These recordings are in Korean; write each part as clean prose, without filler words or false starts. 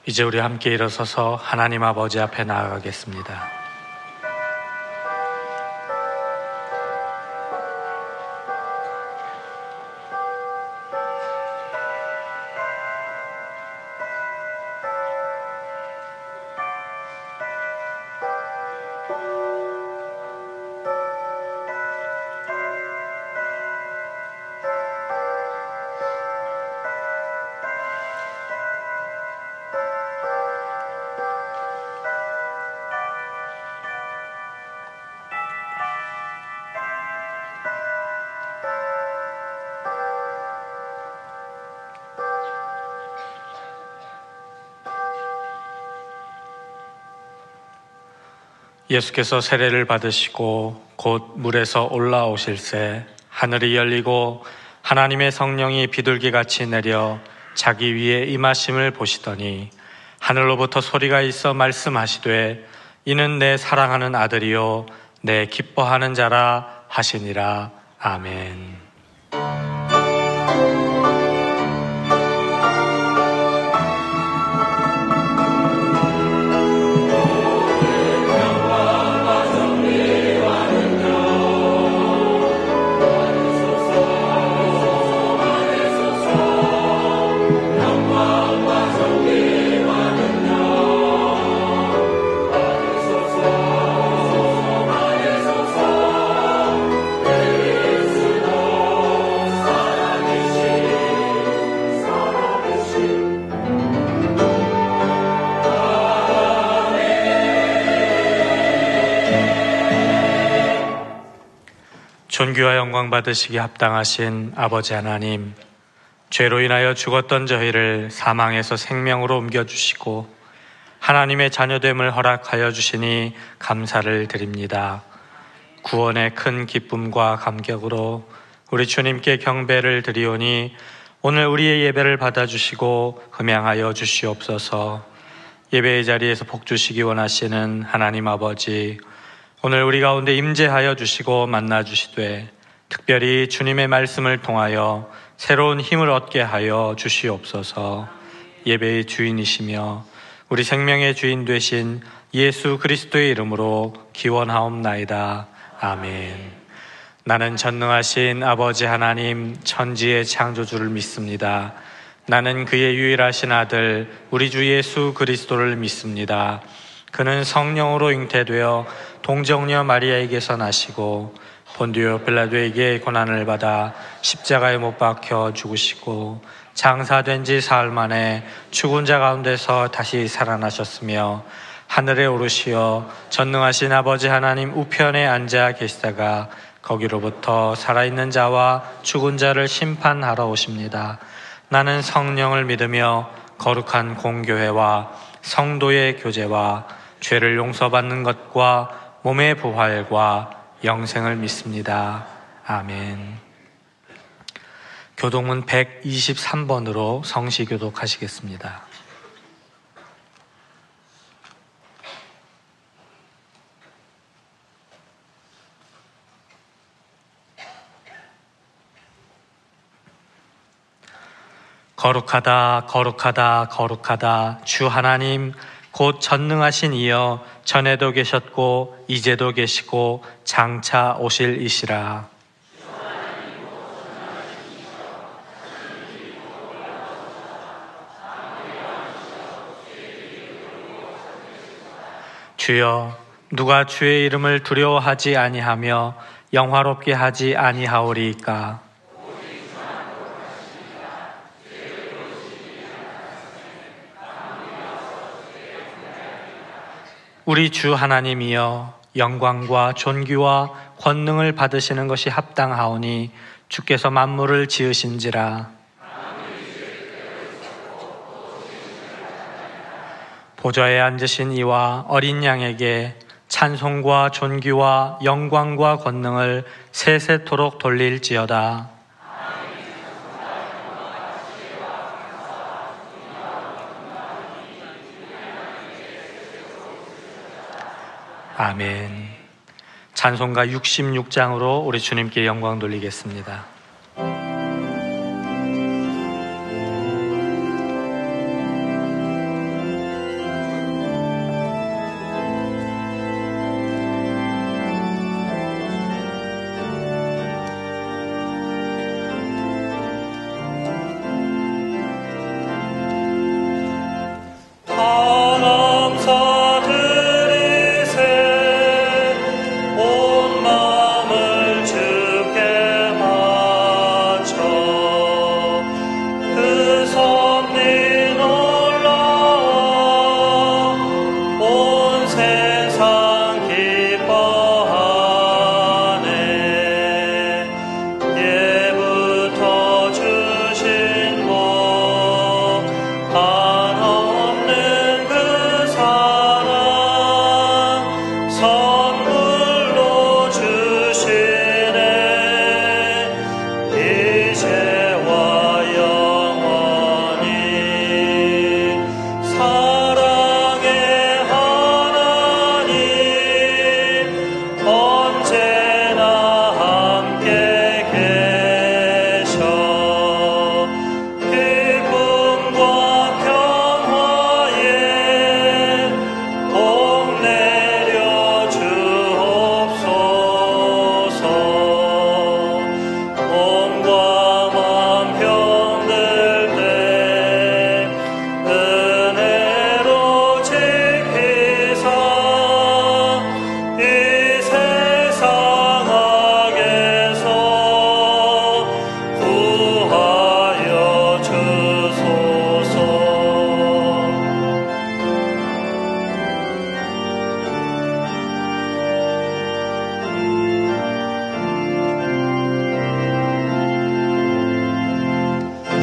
이제 우리 함께 일어서서 하나님 아버지 앞에 나아가겠습니다. 예수께서 세례를 받으시고 곧 물에서 올라오실새 하늘이 열리고 하나님의 성령이 비둘기같이 내려 자기 위에 임하심을 보시더니 하늘로부터 소리가 있어 말씀하시되 이는 내 사랑하는 아들이요 내 기뻐하는 자라 하시니라. 아멘. 존귀와 영광 받으시기 합당하신 아버지 하나님, 죄로 인하여 죽었던 저희를 사망에서 생명으로 옮겨주시고 하나님의 자녀됨을 허락하여 주시니 감사를 드립니다. 구원의 큰 기쁨과 감격으로 우리 주님께 경배를 드리오니 오늘 우리의 예배를 받아주시고 흠양하여 주시옵소서. 예배의 자리에서 복 주시기 원하시는 하나님 아버지, 오늘 우리 가운데 임재하여 주시고 만나 주시되 특별히 주님의 말씀을 통하여 새로운 힘을 얻게 하여 주시옵소서. 예배의 주인이시며 우리 생명의 주인 되신 예수 그리스도의 이름으로 기원하옵나이다. 아멘. 나는 전능하신 아버지 하나님 천지의 창조주를 믿습니다. 나는 그의 유일하신 아들 우리 주 예수 그리스도를 믿습니다. 그는 성령으로 잉태되어 동정녀 마리아에게서 나시고 본디오 빌라도에게 고난을 받아 십자가에 못 박혀 죽으시고 장사된 지 사흘 만에 죽은 자 가운데서 다시 살아나셨으며 하늘에 오르시어 전능하신 아버지 하나님 우편에 앉아 계시다가 거기로부터 살아있는 자와 죽은 자를 심판하러 오십니다. 나는 성령을 믿으며 거룩한 공교회와 성도의 교제와 죄를 용서받는 것과 몸의 부활과 영생을 믿습니다. 아멘. 교독문 123번으로 성시 교독하시겠습니다. 거룩하다 거룩하다 거룩하다 주 하나님 곧 전능하신 이여 전에도 계셨고 이제도 계시고 장차 오실 이시라. 주여 누가 주의 이름을 두려워하지 아니하며 영화롭게 하지 아니하오리이까. 우리 주 하나님이여 영광과 존귀와 권능을 받으시는 것이 합당하오니 주께서 만물을 지으신지라. 보좌에 앉으신 이와 어린 양에게 찬송과 존귀와 영광과 권능을 세세토록 돌릴지어다. 아멘. 찬송가 66장으로 우리 주님께 영광 돌리겠습니다.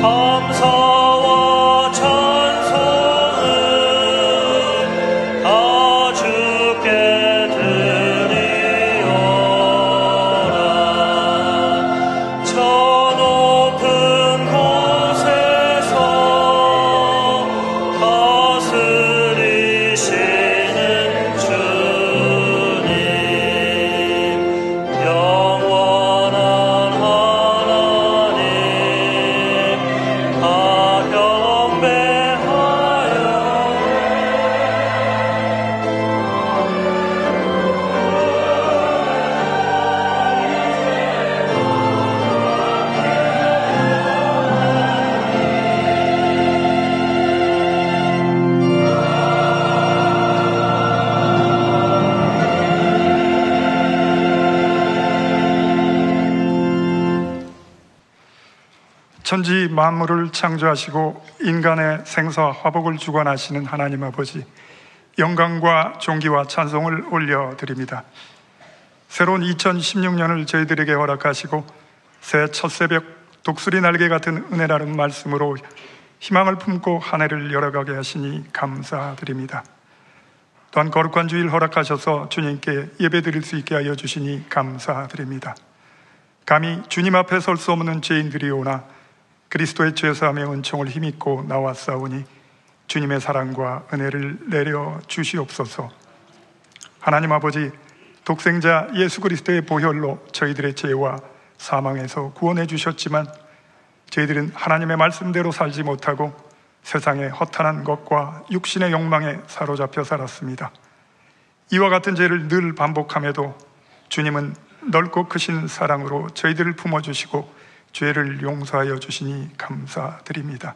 감사와 찬송은 다 주께 드리오라. 저 높은 곳에서 다스리시는 주님, 영원한 하나님, 다 경배하여 천지 만물을 창조하시고 인간의 생사와 화복을 주관하시는 하나님 아버지, 영광과 존귀와 찬송을 올려드립니다. 새로운 2016년을 저희들에게 허락하시고 새 첫 새벽 독수리 날개 같은 은혜라는 말씀으로 희망을 품고 한 해를 열어가게 하시니 감사드립니다. 또한 거룩한 주일 허락하셔서 주님께 예배드릴 수 있게 하여 주시니 감사드립니다. 감히 주님 앞에 설 수 없는 죄인들이오나 그리스도의 죄사함의 은총을 힘입고 나왔사오니 주님의 사랑과 은혜를 내려 주시옵소서. 하나님 아버지, 독생자 예수 그리스도의 보혈로 저희들의 죄와 사망에서 구원해 주셨지만 저희들은 하나님의 말씀대로 살지 못하고 세상의 허탄한 것과 육신의 욕망에 사로잡혀 살았습니다. 이와 같은 죄를 늘 반복함에도 주님은 넓고 크신 사랑으로 저희들을 품어주시고 죄를 용서하여 주시니 감사드립니다.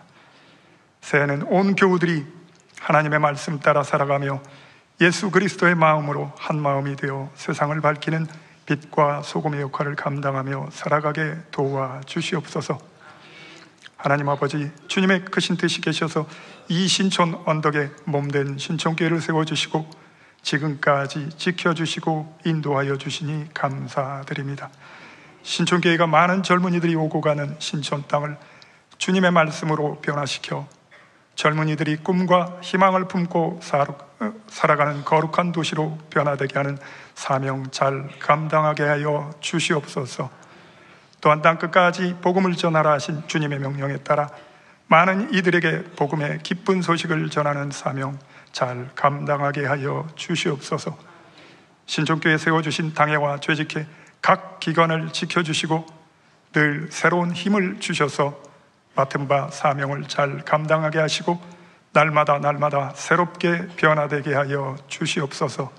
새해는 온 교우들이 하나님의 말씀 따라 살아가며 예수 그리스도의 마음으로 한 마음이 되어 세상을 밝히는 빛과 소금의 역할을 감당하며 살아가게 도와주시옵소서. 하나님 아버지, 주님의 크신 뜻이 계셔서 이 신촌 언덕에 몸된 신촌교회를 세워주시고 지금까지 지켜주시고 인도하여 주시니 감사드립니다. 신촌교회가 많은 젊은이들이 오고 가는 신촌 땅을 주님의 말씀으로 변화시켜 젊은이들이 꿈과 희망을 품고 살아가는 거룩한 도시로 변화되게 하는 사명 잘 감당하게 하여 주시옵소서. 또한 땅끝까지 복음을 전하라 하신 주님의 명령에 따라 많은 이들에게 복음의 기쁜 소식을 전하는 사명 잘 감당하게 하여 주시옵소서. 신촌교회 세워주신 당회와 죄직회 각 기관을 지켜주시고 늘 새로운 힘을 주셔서 맡은 바 사명을 잘 감당하게 하시고 날마다 새롭게 변화되게 하여 주시옵소서.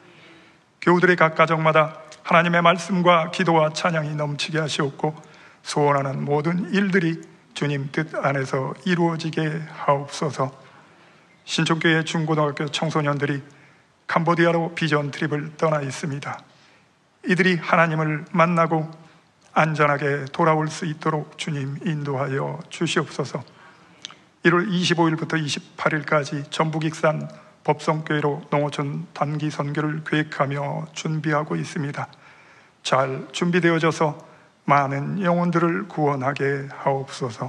교우들의 각 가정마다 하나님의 말씀과 기도와 찬양이 넘치게 하시옵고 소원하는 모든 일들이 주님 뜻 안에서 이루어지게 하옵소서. 신촌교회 중고등학교 청소년들이 캄보디아로 비전 트립을 떠나 있습니다. 이들이 하나님을 만나고 안전하게 돌아올 수 있도록 주님 인도하여 주시옵소서. 1월 25일부터 28일까지 전북 익산 법성교회로 농어촌 단기 선교를 계획하며 준비하고 있습니다. 잘 준비되어져서 많은 영혼들을 구원하게 하옵소서.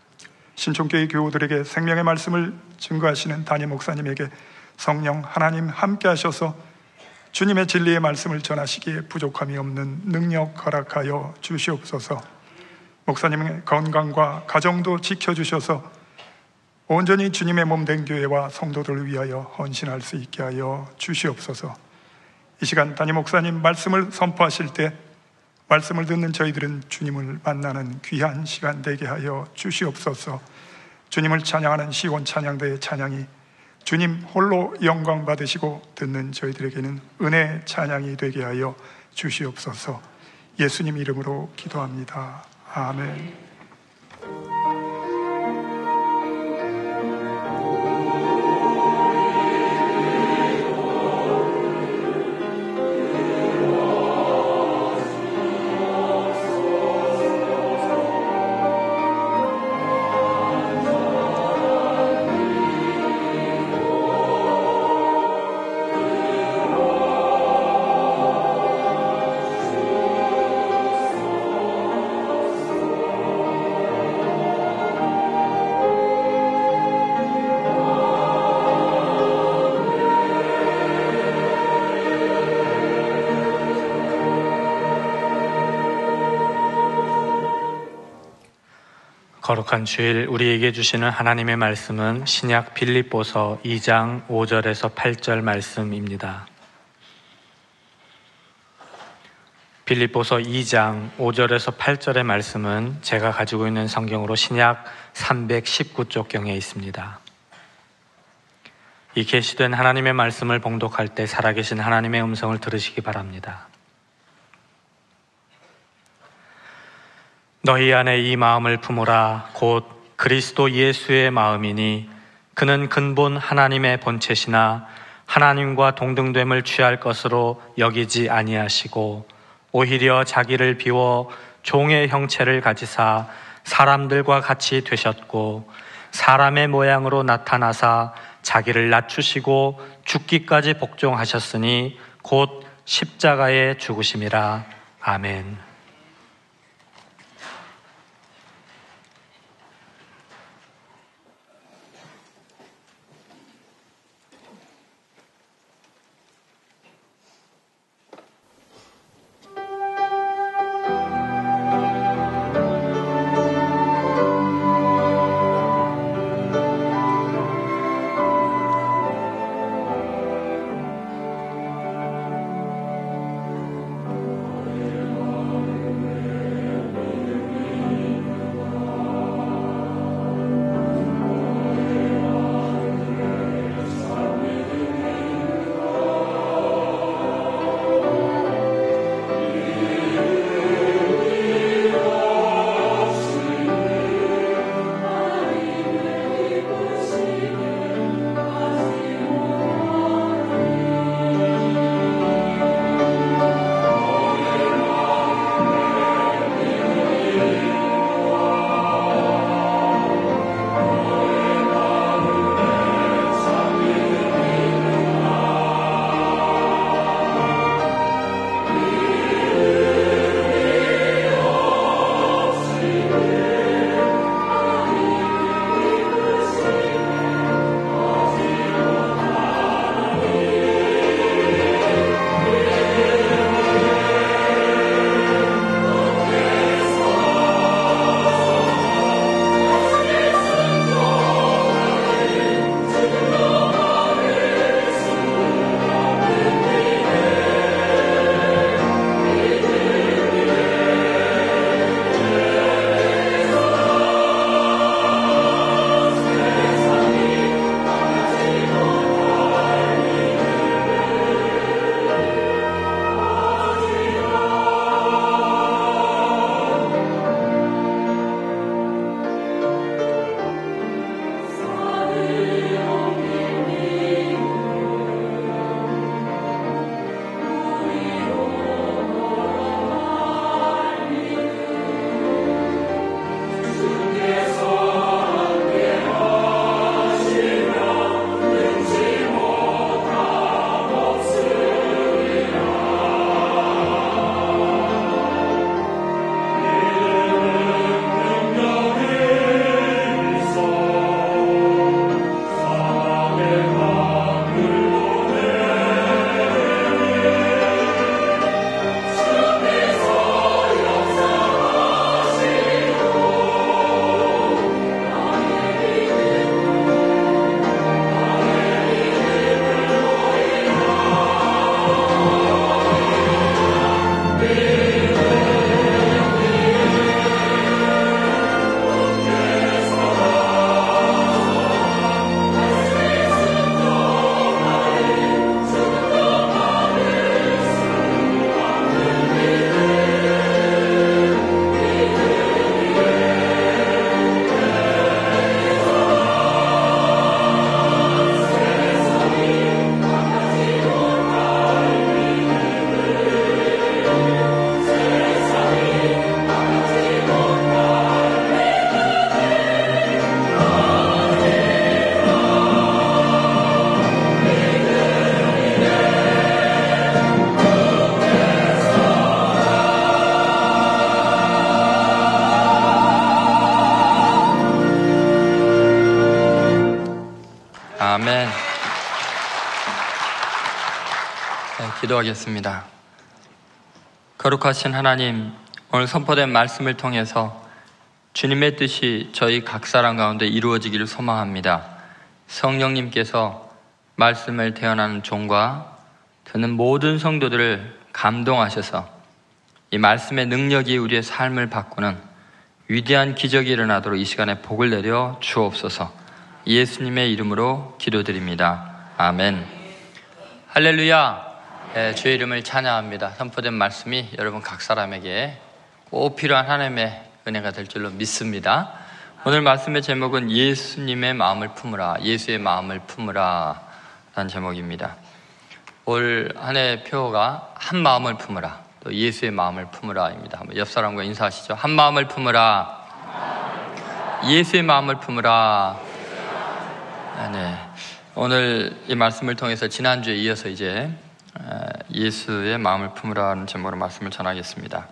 신촌교회 교우들에게 생명의 말씀을 증거하시는 담임 목사님에게 성령 하나님 함께 하셔서 주님의 진리의 말씀을 전하시기에 부족함이 없는 능력 허락하여 주시옵소서. 목사님의 건강과 가정도 지켜주셔서 온전히 주님의 몸된 교회와 성도들을 위하여 헌신할 수 있게 하여 주시옵소서. 이 시간 담임 목사님 말씀을 선포하실 때 말씀을 듣는 저희들은 주님을 만나는 귀한 시간 되게 하여 주시옵소서. 주님을 찬양하는 시온 찬양대의 찬양이 주님 홀로 영광 받으시고 듣는 저희들에게는 은혜 찬양이 되게 하여 주시옵소서. 예수님 이름으로 기도합니다. 아멘. 거룩한 주일 우리에게 주시는 하나님의 말씀은 신약 빌립보서 2장 5절에서 8절 말씀입니다. 빌립보서 2장 5절에서 8절의 말씀은 제가 가지고 있는 성경으로 신약 319쪽경에 있습니다. 이 계시된 하나님의 말씀을 봉독할 때 살아계신 하나님의 음성을 들으시기 바랍니다. 너희 안에 이 마음을 품으라. 곧 그리스도 예수의 마음이니 그는 근본 하나님의 본체시나 하나님과 동등됨을 취할 것으로 여기지 아니하시고 오히려 자기를 비워 종의 형체를 가지사 사람들과 같이 되셨고 사람의 모양으로 나타나사 자기를 낮추시고 죽기까지 복종하셨으니 곧 십자가에 죽으심이라. 아멘. 아멘. 주님의 뜻이 저희 각 사람 가운데 이루어지기를 소망합니다. 성령님께서 말씀을 대언하는 종과 듣는 모든 성도들을 감동하셔서 이 말씀의 능력이 우리의 삶을 바꾸는 위대한 기적이 일어나도록 이 시간에 복을 내려 주옵소서. 예수님의 이름으로 기도드립니다. 아멘. 할렐루야. 주의 이름을 찬양합니다. 선포된 말씀이 여러분 각 사람에게 꼭 필요한 하나님의 은혜가 될 줄로 믿습니다. 오늘 말씀의 제목은 예수님의 마음을 품으라, 예수의 마음을 품으라 라는 제목입니다. 올 한 해 표어가 한 마음을 품으라, 또 예수의 마음을 품으라입니다. 한번 옆 사람과 인사하시죠. 한 마음을 품으라, 예수의 마음을 품으라. 네. 오늘 이 말씀을 통해서 지난주에 이어서 이제 예수의 마음을 품으라는 제목으로 말씀을 전하겠습니다.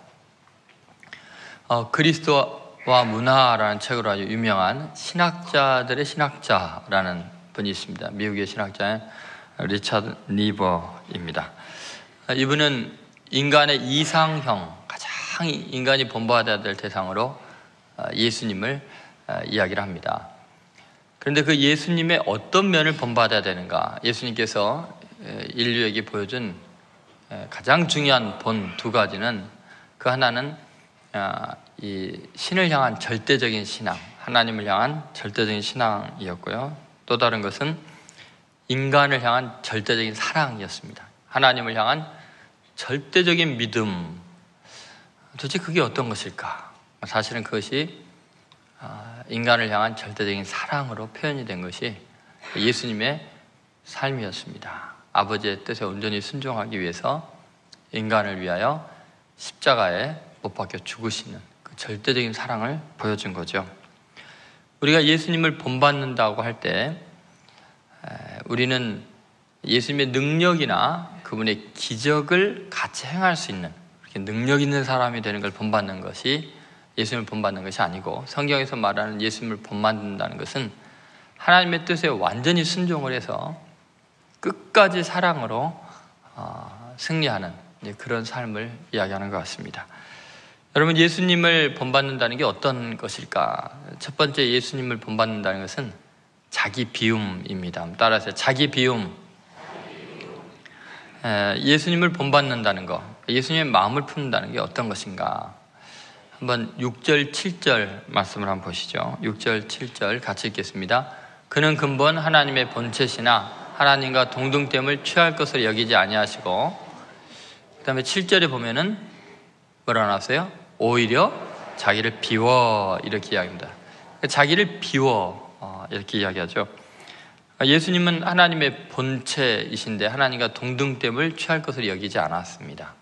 그리스도와 문화라는 책으로 아주 유명한 신학자들의 신학자라는 분이 있습니다. 미국의 신학자인 리차드 니버입니다. 이분은 인간의 이상형, 가장 인간이 본받아야 될 대상으로 예수님을 이야기를 합니다. 그런데 그 예수님의 어떤 면을 본받아야 되는가? 예수님께서 인류에게 보여준 가장 중요한 본 두 가지는, 그 하나는 이 신을 향한 절대적인 신앙, 하나님을 향한 절대적인 신앙이었고요. 또 다른 것은 인간을 향한 절대적인 사랑이었습니다. 하나님을 향한 절대적인 믿음. 도대체 그게 어떤 것일까? 사실은 그것이 인간을 향한 절대적인 사랑으로 표현이 된 것이 예수님의 삶이었습니다. 아버지의 뜻에 온전히 순종하기 위해서 인간을 위하여 십자가에 못 박혀 죽으시는 그 절대적인 사랑을 보여준 거죠. 우리가 예수님을 본받는다고 할 때 우리는 예수님의 능력이나 그분의 기적을 같이 행할 수 있는, 그렇게 능력 있는 사람이 되는 걸 본받는 것이 예수님을 본받는 것이 아니고, 성경에서 말하는 예수님을 본받는다는 것은 하나님의 뜻에 완전히 순종을 해서 끝까지 사랑으로 승리하는 그런 삶을 이야기하는 것 같습니다. 여러분, 예수님을 본받는다는 게 어떤 것일까? 첫 번째, 예수님을 본받는다는 것은 자기 비움입니다. 따라서 자기 비움. 예수님을 본받는다는 것, 예수님의 마음을 품는다는 게 어떤 것인가? 한번 6절, 7절 말씀을 한번 보시죠. 6절, 7절 같이 읽겠습니다. 그는 근본 하나님의 본체시나 하나님과 동등됨을 취할 것을 여기지 아니하시고, 그 다음에 7절에 보면은 뭐라 나왔어요? 오히려 자기를 비워, 이렇게 이야기합니다. 자기를 비워 이렇게 이야기하죠. 예수님은 하나님의 본체이신데 하나님과 동등됨을 취할 것을 여기지 않았습니다.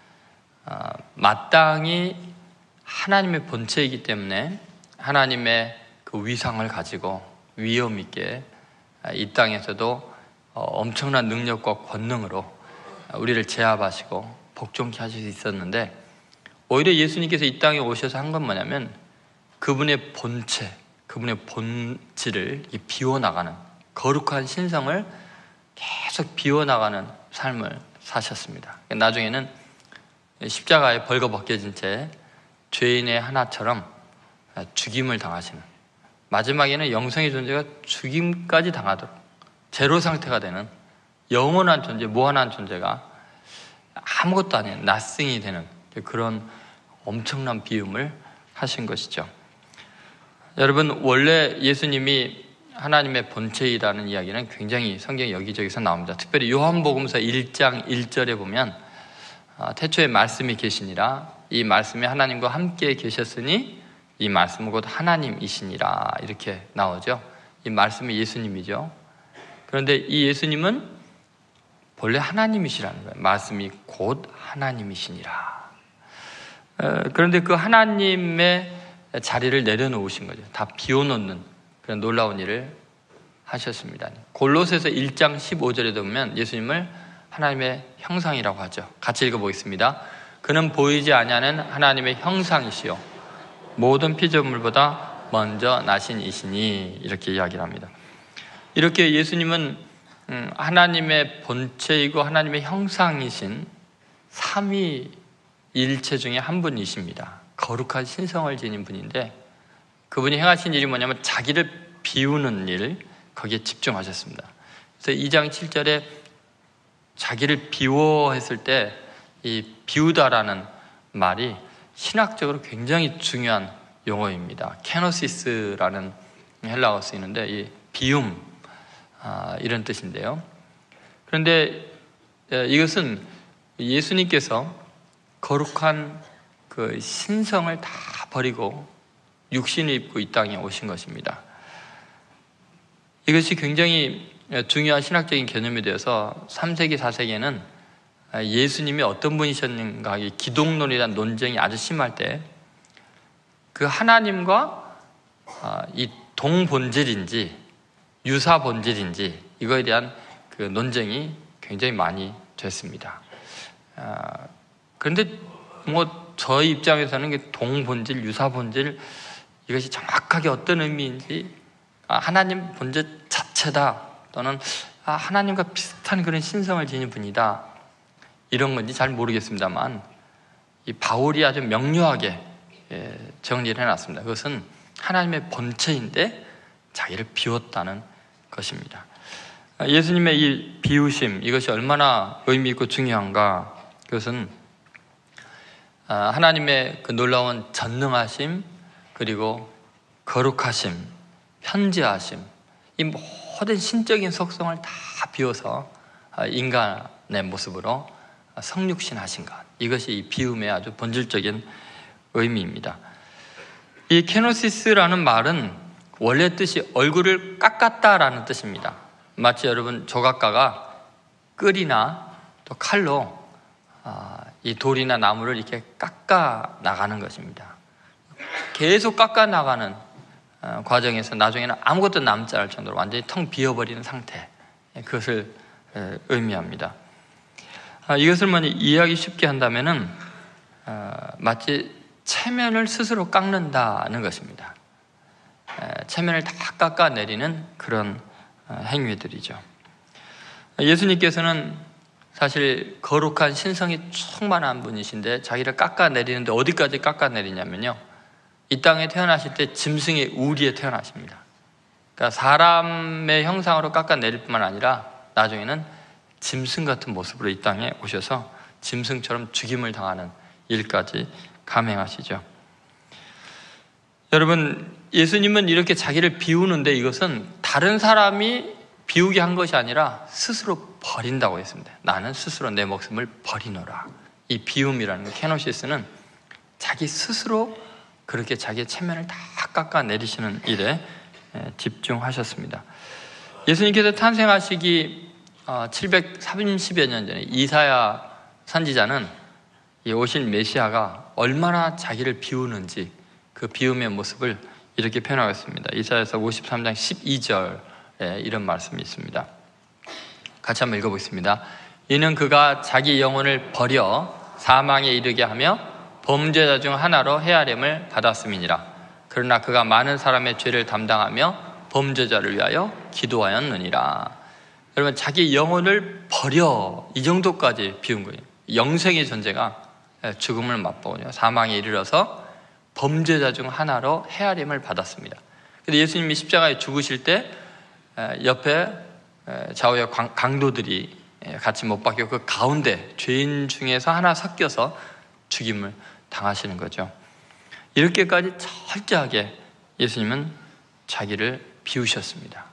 마땅히 하나님의 본체이기 때문에 하나님의 그 위상을 가지고 위엄 있게 이 땅에서도 엄청난 능력과 권능으로 우리를 제압하시고 복종케 하실 수 있었는데, 오히려 예수님께서 이 땅에 오셔서 한 건 뭐냐면 그분의 본체, 그분의 본질을 비워나가는, 거룩한 신성을 계속 비워나가는 삶을 사셨습니다. 나중에는 십자가에 벌거벗겨진 채 죄인의 하나처럼 죽임을 당하시는, 마지막에는 영성의 존재가 죽임까지 당하도록 제로 상태가 되는 영원한 존재, 무한한 존재가 아무것도 아닌 nothing이 되는 그런 엄청난 비움을 하신 것이죠. 여러분, 원래 예수님이 하나님의 본체이라는 이야기는 굉장히 성경 여기저기서 나옵니다. 특별히 요한복음서 1장 1절에 보면 태초에 말씀이 계시니라, 이 말씀이 하나님과 함께 계셨으니 이 말씀은 곧 하나님이시니라, 이렇게 나오죠. 이 말씀이 예수님이죠. 그런데 이 예수님은 본래 하나님이시라는 거예요. 말씀이 곧 하나님이시니라. 그런데 그 하나님의 자리를 내려놓으신 거죠. 다 비워놓는 그런 놀라운 일을 하셨습니다. 골로새서 1장 15절에 보면 예수님을 하나님의 형상이라고 하죠. 같이 읽어보겠습니다. 그는 보이지 아니하는 하나님의 형상이시요 모든 피조물보다 먼저 나신 이시니, 이렇게 이야기를 합니다. 이렇게 예수님은 하나님의 본체이고 하나님의 형상이신 삼위일체 중에 한 분이십니다. 거룩한 신성을 지닌 분인데 그분이 행하신 일이 뭐냐면 자기를 비우는 일, 거기에 집중하셨습니다. 그래서 2장 7절에 자기를 비워했을 때 이 비우다라는 말이 신학적으로 굉장히 중요한 용어입니다. 케노시스라는 헬라어가 쓰이는데 이 비움, 이런 뜻인데요. 그런데 이것은 예수님께서 거룩한 그 신성을 다 버리고 육신을 입고 이 땅에 오신 것입니다. 이것이 굉장히 중요한 신학적인 개념이 되어서 3세기, 4세기에는 예수님이 어떤 분이셨는가, 이 기독론이라는 논쟁이 아주 심할 때 그 하나님과 이 동본질인지 유사본질인지 이거에 대한 그 논쟁이 굉장히 많이 됐습니다. 그런데 뭐 저희 입장에서는 동본질, 유사본질 이것이 정확하게 어떤 의미인지 하나님 본질 자체다 또는 하나님과 비슷한 그런 신성을 지닌 분이다 이런 건지 잘 모르겠습니다만 이 바울이 아주 명료하게 정리를 해놨습니다. 그것은 하나님의 본체인데 자기를 비웠다는 것입니다. 예수님의 이 비우심 이것이 얼마나 의미 있고 중요한가. 그것은 하나님의 그 놀라운 전능하심 그리고 거룩하심, 현지하심 이 모든 신적인 속성을 다 비워서 인간의 모습으로 성육신하신 것, 이것이 이 비움의 아주 본질적인 의미입니다. 이 케노시스라는 말은 원래 뜻이 얼굴을 깎았다라는 뜻입니다. 마치 여러분 조각가가 끌이나 또 칼로 이 돌이나 나무를 이렇게 깎아 나가는 것입니다. 계속 깎아 나가는 과정에서 나중에는 아무것도 남지 않을 정도로 완전히 텅 비어버리는 상태, 그것을 의미합니다. 이것을 이해하기 쉽게 한다면은 마치 체면을 스스로 깎는다는 것입니다. 체면을 다 깎아내리는 그런 행위들이죠. 예수님께서는 사실 거룩한 신성이 충만한 분이신데 자기를 깎아내리는데 어디까지 깎아내리냐면요, 이 땅에 태어나실 때 짐승의 우리에 태어나십니다. 그러니까 사람의 형상으로 깎아내릴 뿐만 아니라 나중에는 짐승 같은 모습으로 이 땅에 오셔서 짐승처럼 죽임을 당하는 일까지 감행하시죠. 여러분, 예수님은 이렇게 자기를 비우는데 이것은 다른 사람이 비우게 한 것이 아니라 스스로 버린다고 했습니다. 나는 스스로 내 목숨을 버리노라. 이 비움이라는 케노시스는 자기 스스로 그렇게 자기의 체면을 다 깎아내리시는 일에 집중하셨습니다. 예수님께서 탄생하시기 730여 년 전에 이사야 선지자는 이 오실 메시아가 얼마나 자기를 비우는지 그 비움의 모습을 이렇게 표현하고 있습니다. 이사야서 53장 12절에 이런 말씀이 있습니다. 같이 한번 읽어보겠습니다. 이는 그가 자기 영혼을 버려 사망에 이르게 하며 범죄자 중 하나로 헤아림을 받았음이니라. 그러나 그가 많은 사람의 죄를 담당하며 범죄자를 위하여 기도하였느니라. 여러분, 자기 영혼을 버려, 이 정도까지 비운 거예요. 영생의 존재가 죽음을 맛보거든요. 사망에 이르러서 범죄자 중 하나로 헤아림을 받았습니다. 근데 예수님이 십자가에 죽으실 때 옆에 좌우의 강도들이 같이 못 박혀 그 가운데 죄인 중에서 하나 섞여서 죽임을 당하시는 거죠. 이렇게까지 철저하게 예수님은 자기를 비우셨습니다.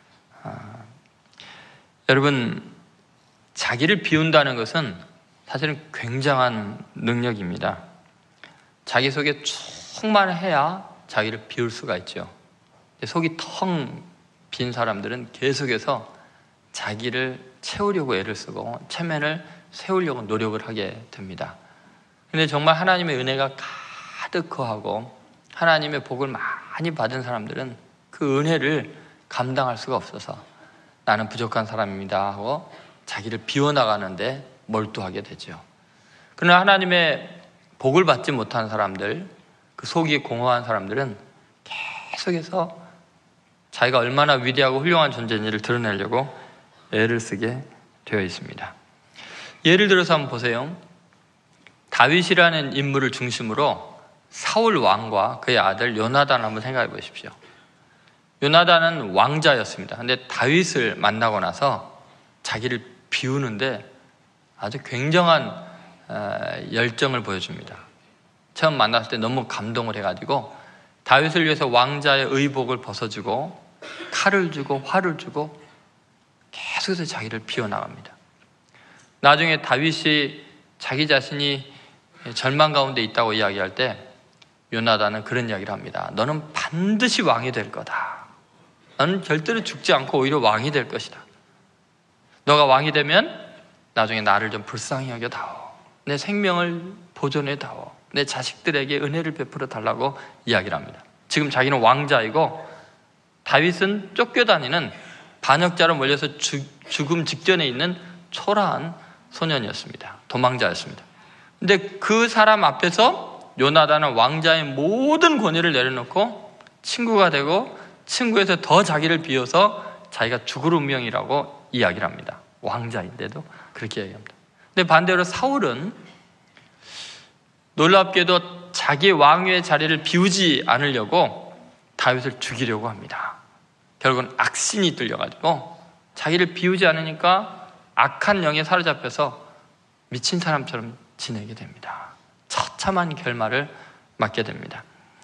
여러분, 자기를 비운다는 것은 사실은 굉장한 능력입니다. 자기 속에 충만해야 자기를 비울 수가 있죠. 속이 텅 빈 사람들은 계속해서 자기를 채우려고 애를 쓰고 체면을 세우려고 노력을 하게 됩니다. 근데 정말 하나님의 은혜가 가득 거하고 하나님의 복을 많이 받은 사람들은 그 은혜를 감당할 수가 없어서 나는 부족한 사람입니다 하고 자기를 비워나가는데 몰두하게 되죠. 그러나 하나님의 복을 받지 못한 사람들, 그 속이 공허한 사람들은 계속해서 자기가 얼마나 위대하고 훌륭한 존재인지를 드러내려고 애를 쓰게 되어 있습니다. 예를 들어서 한번 보세요. 다윗이라는 인물을 중심으로 사울 왕과 그의 아들 요나단을 한번 생각해 보십시오. 요나단은 왕자였습니다. 근데 다윗을 만나고 나서 자기를 비우는데 아주 굉장한 열정을 보여줍니다. 처음 만났을 때 너무 감동을 해가지고 다윗을 위해서 왕자의 의복을 벗어주고 칼을 주고 활을 주고 계속해서 자기를 비워나갑니다. 나중에 다윗이 자기 자신이 절망 가운데 있다고 이야기할 때 요나단은 그런 이야기를 합니다. 너는 반드시 왕이 될 거다. 너는 절대로 죽지 않고 오히려 왕이 될 것이다. 너가 왕이 되면 나중에 나를 좀 불쌍히 여겨다오. 내 생명을 보존해다오. 내 자식들에게 은혜를 베풀어 달라고 이야기를 합니다. 지금 자기는 왕자이고 다윗은 쫓겨다니는 반역자로 몰려서 죽음 직전에 있는 초라한 소년이었습니다. 도망자였습니다. 근데 그 사람 앞에서 요나단은 왕자의 모든 권위를 내려놓고 친구가 되고 친구에서 더 자기를 비워서 자기가 죽을 운명이라고 이야기를 합니다. 왕자인데도 그렇게 이야기합니다. 근데 반대로 사울은 놀랍게도 자기 왕위의 자리를 비우지 않으려고 다윗을 죽이려고 합니다. 결국은 악신이 뚫려가지고 자기를 비우지 않으니까 악한 영에 사로잡혀서 미친 사람처럼 지내게 됩니다. 처참한 결말을 맞게 됩니다.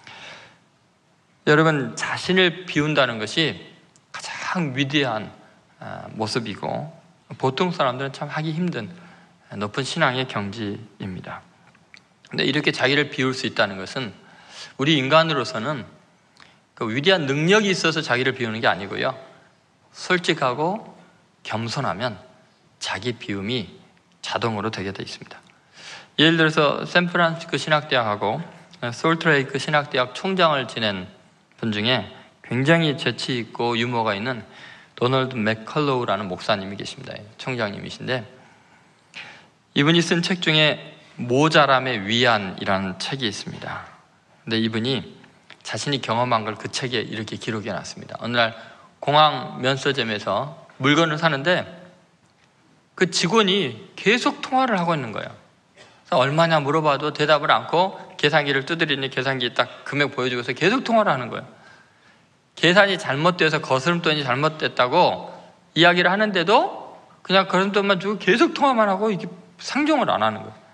여러분, 자신을 비운다는 것이 가장 위대한 모습이고 보통 사람들은 참 하기 힘든 높은 신앙의 경지입니다. 근데 이렇게 자기를 비울 수 있다는 것은 우리 인간으로서는 그 위대한 능력이 있어서 자기를 비우는 게 아니고요. 솔직하고 겸손하면 자기 비움이 자동으로 되게 되어 있습니다. 예를 들어서 샌프란시스코 신학대학하고 솔트레이크 신학대학 총장을 지낸 분 중에 굉장히 재치 있고 유머가 있는 도널드 맥컬로우라는 목사님이 계십니다. 총장님이신데 이분이 쓴 책 중에 모자람의 위안이라는 책이 있습니다. 근데 이분이 자신이 경험한 걸 그 책에 이렇게 기록해 놨습니다. 어느 날 공항 면서점에서 물건을 사는데 그 직원이 계속 통화를 하고 있는 거예요. 그래서 얼마냐 물어봐도 대답을 않고 계산기를 두드리니 계산기 딱 금액 보여주고서 계속 통화를 하는 거예요. 계산이 잘못돼서 거스름돈이 잘못됐다고 이야기를 하는데도 그냥 거스름돈만 주고 계속 통화만 하고 이게 상종을 안 하는 거예요.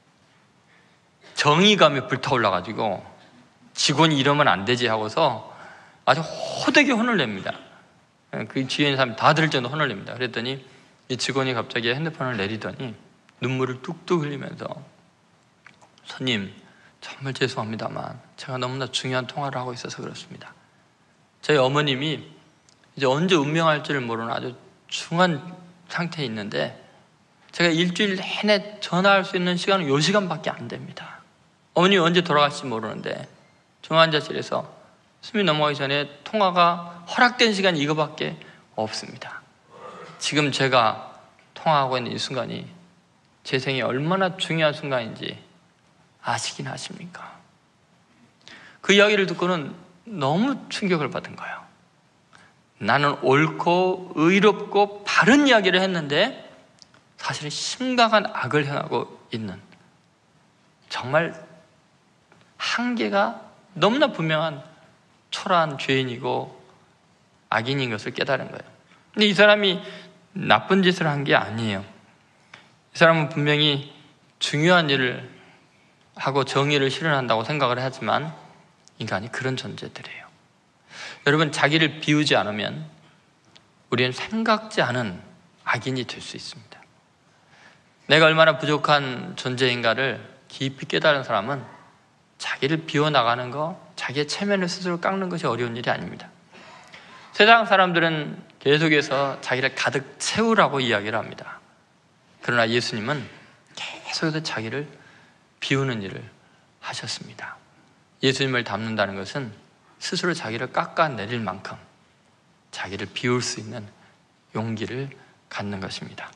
정의감이 불타올라가지고 직원이 이러면 안 되지 하고서 아주 호되게 혼을 냅니다. 그 뒤에 있는 사람이 다 들을 정도 혼을 냅니다. 그랬더니 이 직원이 갑자기 핸드폰을 내리더니 눈물을 뚝뚝 흘리면서 손님, 정말 죄송합니다만 제가 너무나 중요한 통화를 하고 있어서 그렇습니다. 저희 어머님이 이제 언제 운명할지를 모르는 아주 중한 상태에 있는데 제가 일주일 내내 전화할 수 있는 시간은 요 시간밖에 안 됩니다. 어머님이 언제 돌아갈지 모르는데 중환자실에서 숨이 넘어가기 전에 통화가 허락된 시간이 이거밖에 없습니다. 지금 제가 통화하고 있는 이 순간이 제 생에 얼마나 중요한 순간인지 아시긴 하십니까? 그 이야기를 듣고는 너무 충격을 받은 거예요. 나는 옳고 의롭고 바른 이야기를 했는데 사실은 심각한 악을 행하고 있는 정말 한계가 너무나 분명한 초라한 죄인이고 악인인 것을 깨달은 거예요. 근데 이 사람이 나쁜 짓을 한 게 아니에요. 이 사람은 분명히 중요한 일을 하고 정의를 실현한다고 생각을 하지만 인간이 그런 존재들이에요. 여러분, 자기를 비우지 않으면 우리는 생각지 않은 악인이 될 수 있습니다. 내가 얼마나 부족한 존재인가를 깊이 깨달은 사람은 자기를 비워나가는 거, 자기의 체면을 스스로 깎는 것이 어려운 일이 아닙니다. 세상 사람들은 계속해서 자기를 가득 채우라고 이야기를 합니다. 그러나 예수님은 계속해서 자기를 비우는 일을 하셨습니다. 예수님을 닮는다는 것은 스스로 자기를 깎아내릴 만큼 자기를 비울 수 있는 용기를 갖는 것입니다.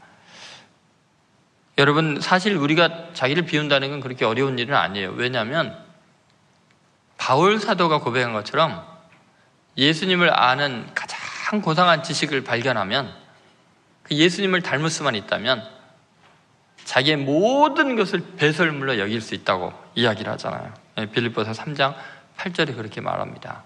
여러분, 사실 우리가 자기를 비운다는 건 그렇게 어려운 일은 아니에요. 왜냐하면 바울 사도가 고백한 것처럼 예수님을 아는 가장 고상한 지식을 발견하면 그 예수님을 닮을 수만 있다면 자기의 모든 것을 배설물로 여길 수 있다고 이야기를 하잖아요. 빌립보서 3장 8절에 그렇게 말합니다.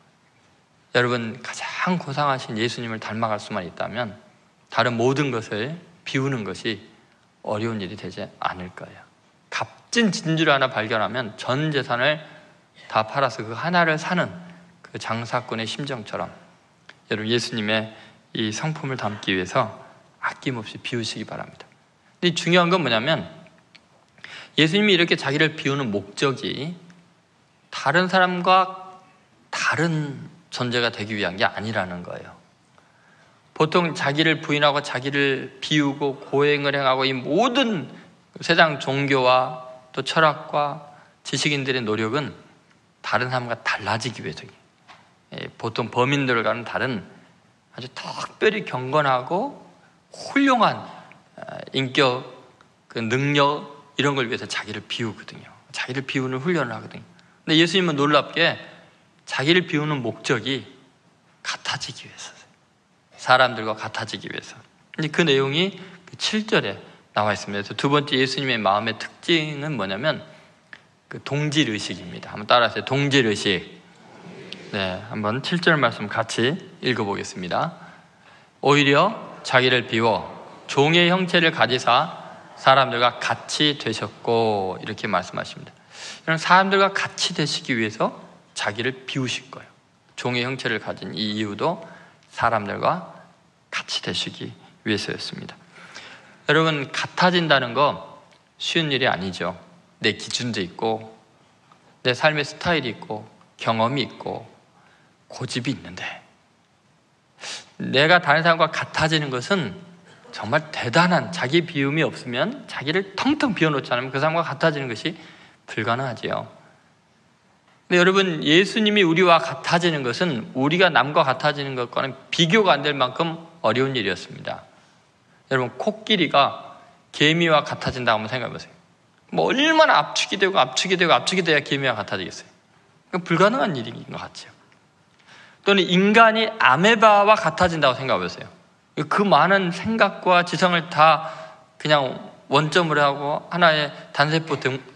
여러분, 가장 고상하신 예수님을 닮아갈 수만 있다면 다른 모든 것을 비우는 것이 어려운 일이 되지 않을 거예요. 값진 진주를 하나 발견하면 전 재산을 다 팔아서 그 하나를 사는 그 장사꾼의 심정처럼 여러분, 예수님의 이 성품을 담기 위해서 아낌없이 비우시기 바랍니다. 근데 중요한 건 뭐냐면 예수님이 이렇게 자기를 비우는 목적이 다른 사람과 다른 존재가 되기 위한 게 아니라는 거예요. 보통 자기를 부인하고 자기를 비우고 고행을 행하고 이 모든 세상 종교와 또 철학과 지식인들의 노력은 다른 사람과 달라지기 위해서예요. 보통 범인들과는 다른 아주 특별히 경건하고 훌륭한 인격, 그 능력 이런 걸 위해서 자기를 비우거든요. 자기를 비우는 훈련을 하거든요. 근데 예수님은 놀랍게 자기를 비우는 목적이 같아지기 위해서예요. 사람들과 같아지기 위해서. 근데 그 내용이 7절에 나와 있습니다. 그래서 두 번째 예수님의 마음의 특징은 뭐냐면 그 동질의식입니다. 한번 따라하세요. 동질의식. 네, 한번 7절 말씀 같이 읽어보겠습니다. 오히려 자기를 비워 종의 형체를 가지사 사람들과 같이 되셨고 이렇게 말씀하십니다. 사람들과 같이 되시기 위해서 자기를 비우실 거예요. 종의 형체를 가진 이 이유도 사람들과 같이 되시기 위해서였습니다. 여러분, 같아진다는 거 쉬운 일이 아니죠. 내 기준도 있고 내 삶의 스타일이 있고 경험이 있고 고집이 있는데 내가 다른 사람과 같아지는 것은 정말 대단한, 자기 비움이 없으면 자기를 텅텅 비워놓지 않으면 그 사람과 같아지는 것이 불가능하지요. 근데 여러분, 예수님이 우리와 같아지는 것은 우리가 남과 같아지는 것과는 비교가 안 될 만큼 어려운 일이었습니다. 여러분, 코끼리가 개미와 같아진다고 한번 생각해 보세요. 뭐 얼마나 압축이 되고 압축이 되고 압축이 돼야 개미와 같아지겠어요? 불가능한 일인 것 같죠. 또는 인간이 아메바와 같아진다고 생각해 보세요. 그 많은 생각과 지성을 다 그냥 원점으로 하고 하나의 단세포가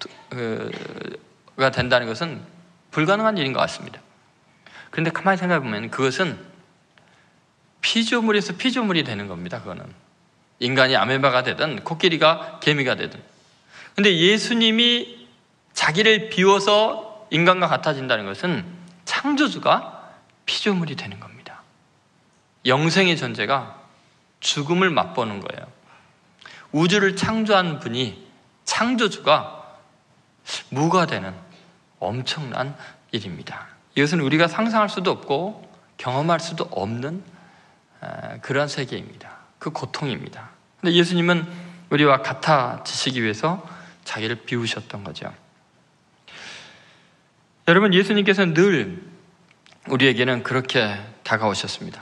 된다는 것은 불가능한 일인 것 같습니다. 그런데 가만히 생각해 보면 그것은 피조물에서 피조물이 되는 겁니다. 그거는 인간이 아메바가 되든 코끼리가 개미가 되든. 근데 예수님이 자기를 비워서 인간과 같아진다는 것은 창조주가 피조물이 되는 겁니다. 영생의 존재가 죽음을 맛보는 거예요. 우주를 창조한 분이, 창조주가 무가 되는 엄청난 일입니다. 이것은 우리가 상상할 수도 없고 경험할 수도 없는 그런 세계입니다. 그 고통입니다. 근데 예수님은 우리와 같아지시기 위해서 자기를 비우셨던 거죠. 여러분, 예수님께서는 늘 우리에게는 그렇게 다가오셨습니다.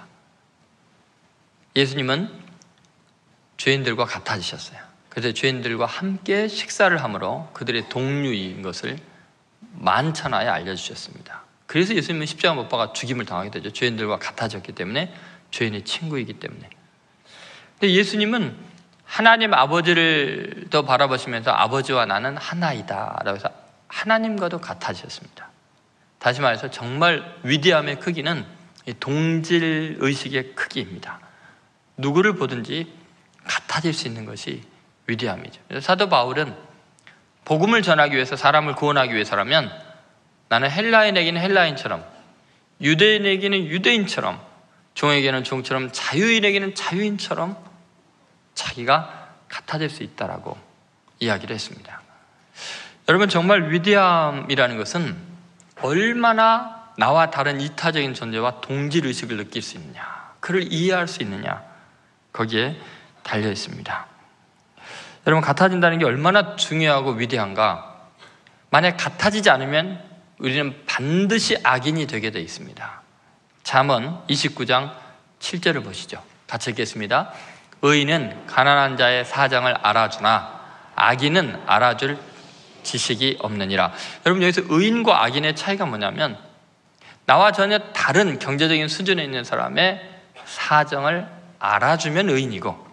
예수님은 죄인들과 같아지셨어요. 그래서 죄인들과 함께 식사를 함으로 그들의 동류인 것을 만천하에 알려주셨습니다. 그래서 예수님은 십자가 못 박아 죽임을 당하게 되죠. 죄인들과 같아졌기 때문에, 죄인의 친구이기 때문에. 근데 예수님은 하나님 아버지를 더 바라보시면서 아버지와 나는 하나이다 라고 해서 하나님과도 같아지셨습니다. 다시 말해서 정말 위대함의 크기는 동질의식의 크기입니다. 누구를 보든지 같아질 수 있는 것이 위대함이죠. 그래서 사도 바울은 복음을 전하기 위해서, 사람을 구원하기 위해서라면 나는 헬라인에게는 헬라인처럼, 유대인에게는 유대인처럼, 종에게는 종처럼, 자유인에게는 자유인처럼 자기가 같아질 수 있다라고 이야기를 했습니다. 여러분, 정말 위대함이라는 것은 얼마나 나와 다른 이타적인 존재와 동질의식을 느낄 수 있느냐, 그를 이해할 수 있느냐, 거기에 달려 있습니다. 여러분, 같아진다는 게 얼마나 중요하고 위대한가. 만약 같아지지 않으면 우리는 반드시 악인이 되게 되어 있습니다. 잠언 29장 7절을 보시죠. 같이 읽겠습니다. 의인은 가난한 자의 사정을 알아주나 악인은 알아줄 지식이 없느니라. 여러분, 여기서 의인과 악인의 차이가 뭐냐면 나와 전혀 다른 경제적인 수준에 있는 사람의 사정을 알아주면 의인이고,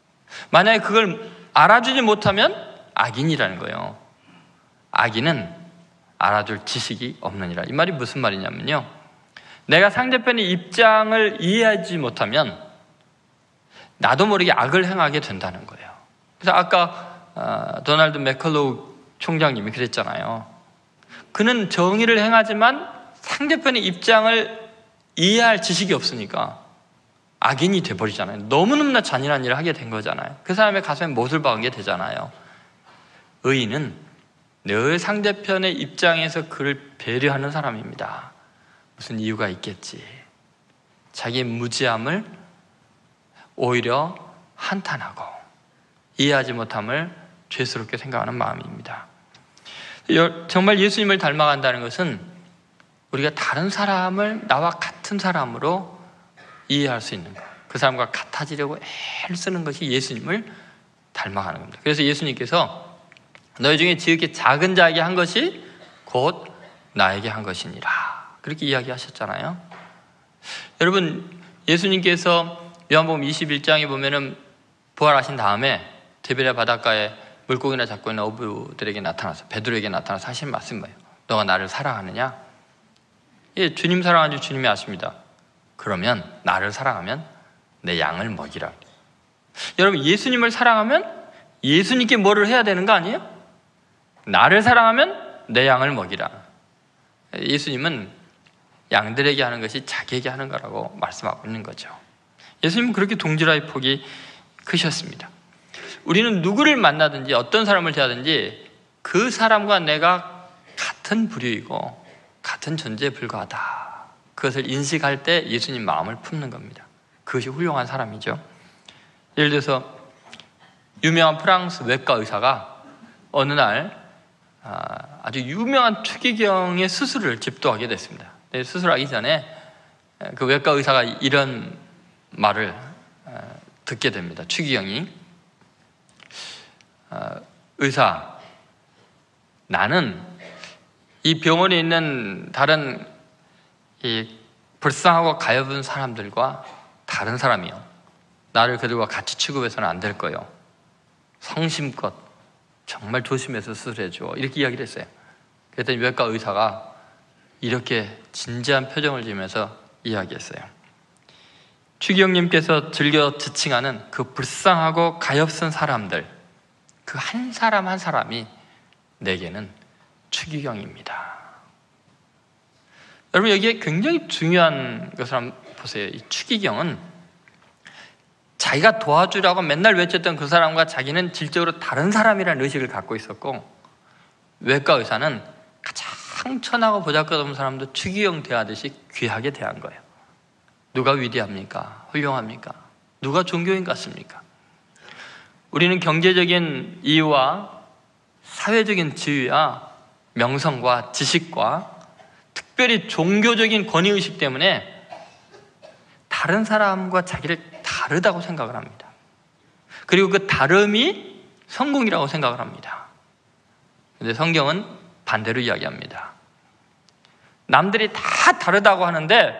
만약에 그걸 알아주지 못하면 악인이라는 거예요. 악인은 알아줄 지식이 없느니라. 이 말이 무슨 말이냐면요, 내가 상대편의 입장을 이해하지 못하면 나도 모르게 악을 행하게 된다는 거예요. 그래서 아까 도널드 맥컬로우 총장님이 그랬잖아요. 그는 정의를 행하지만 상대편의 입장을 이해할 지식이 없으니까 악인이 돼버리잖아요. 너무너무나 잔인한 일을 하게 된 거잖아요. 그 사람의 가슴에 못을 박게 되잖아요. 의인은 늘 상대편의 입장에서 그를 배려하는 사람입니다. 무슨 이유가 있겠지. 자기의 무지함을 오히려 한탄하고 이해하지 못함을 죄스럽게 생각하는 마음입니다. 정말 예수님을 닮아간다는 것은 우리가 다른 사람을 나와 같은 사람으로 이해할 수 있는 것, 그 사람과 같아지려고 애를 쓰는 것이 예수님을 닮아가는 겁니다. 그래서 예수님께서 너희 중에 지극히 작은 자에게 한 것이 곧 나에게 한 것이니라, 그렇게 이야기하셨잖아요. 여러분, 예수님께서 요한복음 21장에 보면은 부활하신 다음에 디베랴 바닷가에 물고기나 잡고 있는 어부들에게 나타나서, 베드로에게 나타나서 하신 말씀이 뭐예요? 너가 나를 사랑하느냐? 예, 주님 사랑하는 줄 주님이 아십니다. 그러면 나를 사랑하면 내 양을 먹이라. 여러분, 예수님을 사랑하면 예수님께 뭐를 해야 되는 거 아니에요? 나를 사랑하면 내 양을 먹이라. 예수님은 양들에게 하는 것이 자기에게 하는 거라고 말씀하고 있는 거죠. 예수님은 그렇게 동질화의 폭이 크셨습니다. 우리는 누구를 만나든지 어떤 사람을 대하든지 그 사람과 내가 같은 부류이고 같은 존재에 불과하다, 그것을 인식할 때 예수님 마음을 품는 겁니다. 그것이 훌륭한 사람이죠. 예를 들어서 유명한 프랑스 외과 의사가 어느 날 아주 유명한 추기경의 수술을 집도하게 됐습니다. 수술하기 전에 그 외과 의사가 이런 말을 듣게 됩니다. 추기경이, 의사, 나는 이 병원에 있는 다른 이 불쌍하고 가엾은 사람들과 다른 사람이요, 나를 그들과 같이 취급해서는 안 될 거요. 성심껏 정말 조심해서 수술해줘, 이렇게 이야기를 했어요. 그랬더니 외과 의사가 이렇게 진지한 표정을 지으면서 이야기했어요. 추기경님께서 즐겨 지칭하는 그 불쌍하고 가엾은 사람들, 그 한 사람 한 사람이 내게는 추기경입니다. 여러분, 여기에 굉장히 중요한 것을 한번 보세요. 이 추기경은 자기가 도와주라고 맨날 외쳤던 그 사람과 자기는 질적으로 다른 사람이라는 의식을 갖고 있었고, 외과 의사는 가장 천하고 보잘것없는 사람도 추기경 대하듯이 귀하게 대한 거예요. 누가 위대합니까? 훌륭합니까? 누가 종교인 같습니까? 우리는 경제적인 이유와 사회적인 지위와 명성과 지식과 특별히 종교적인 권위의식 때문에 다른 사람과 자기를 다르다고 생각을 합니다. 그리고 그 다름이 성공이라고 생각을 합니다. 그런데 성경은 반대로 이야기합니다. 남들이 다 다르다고 하는데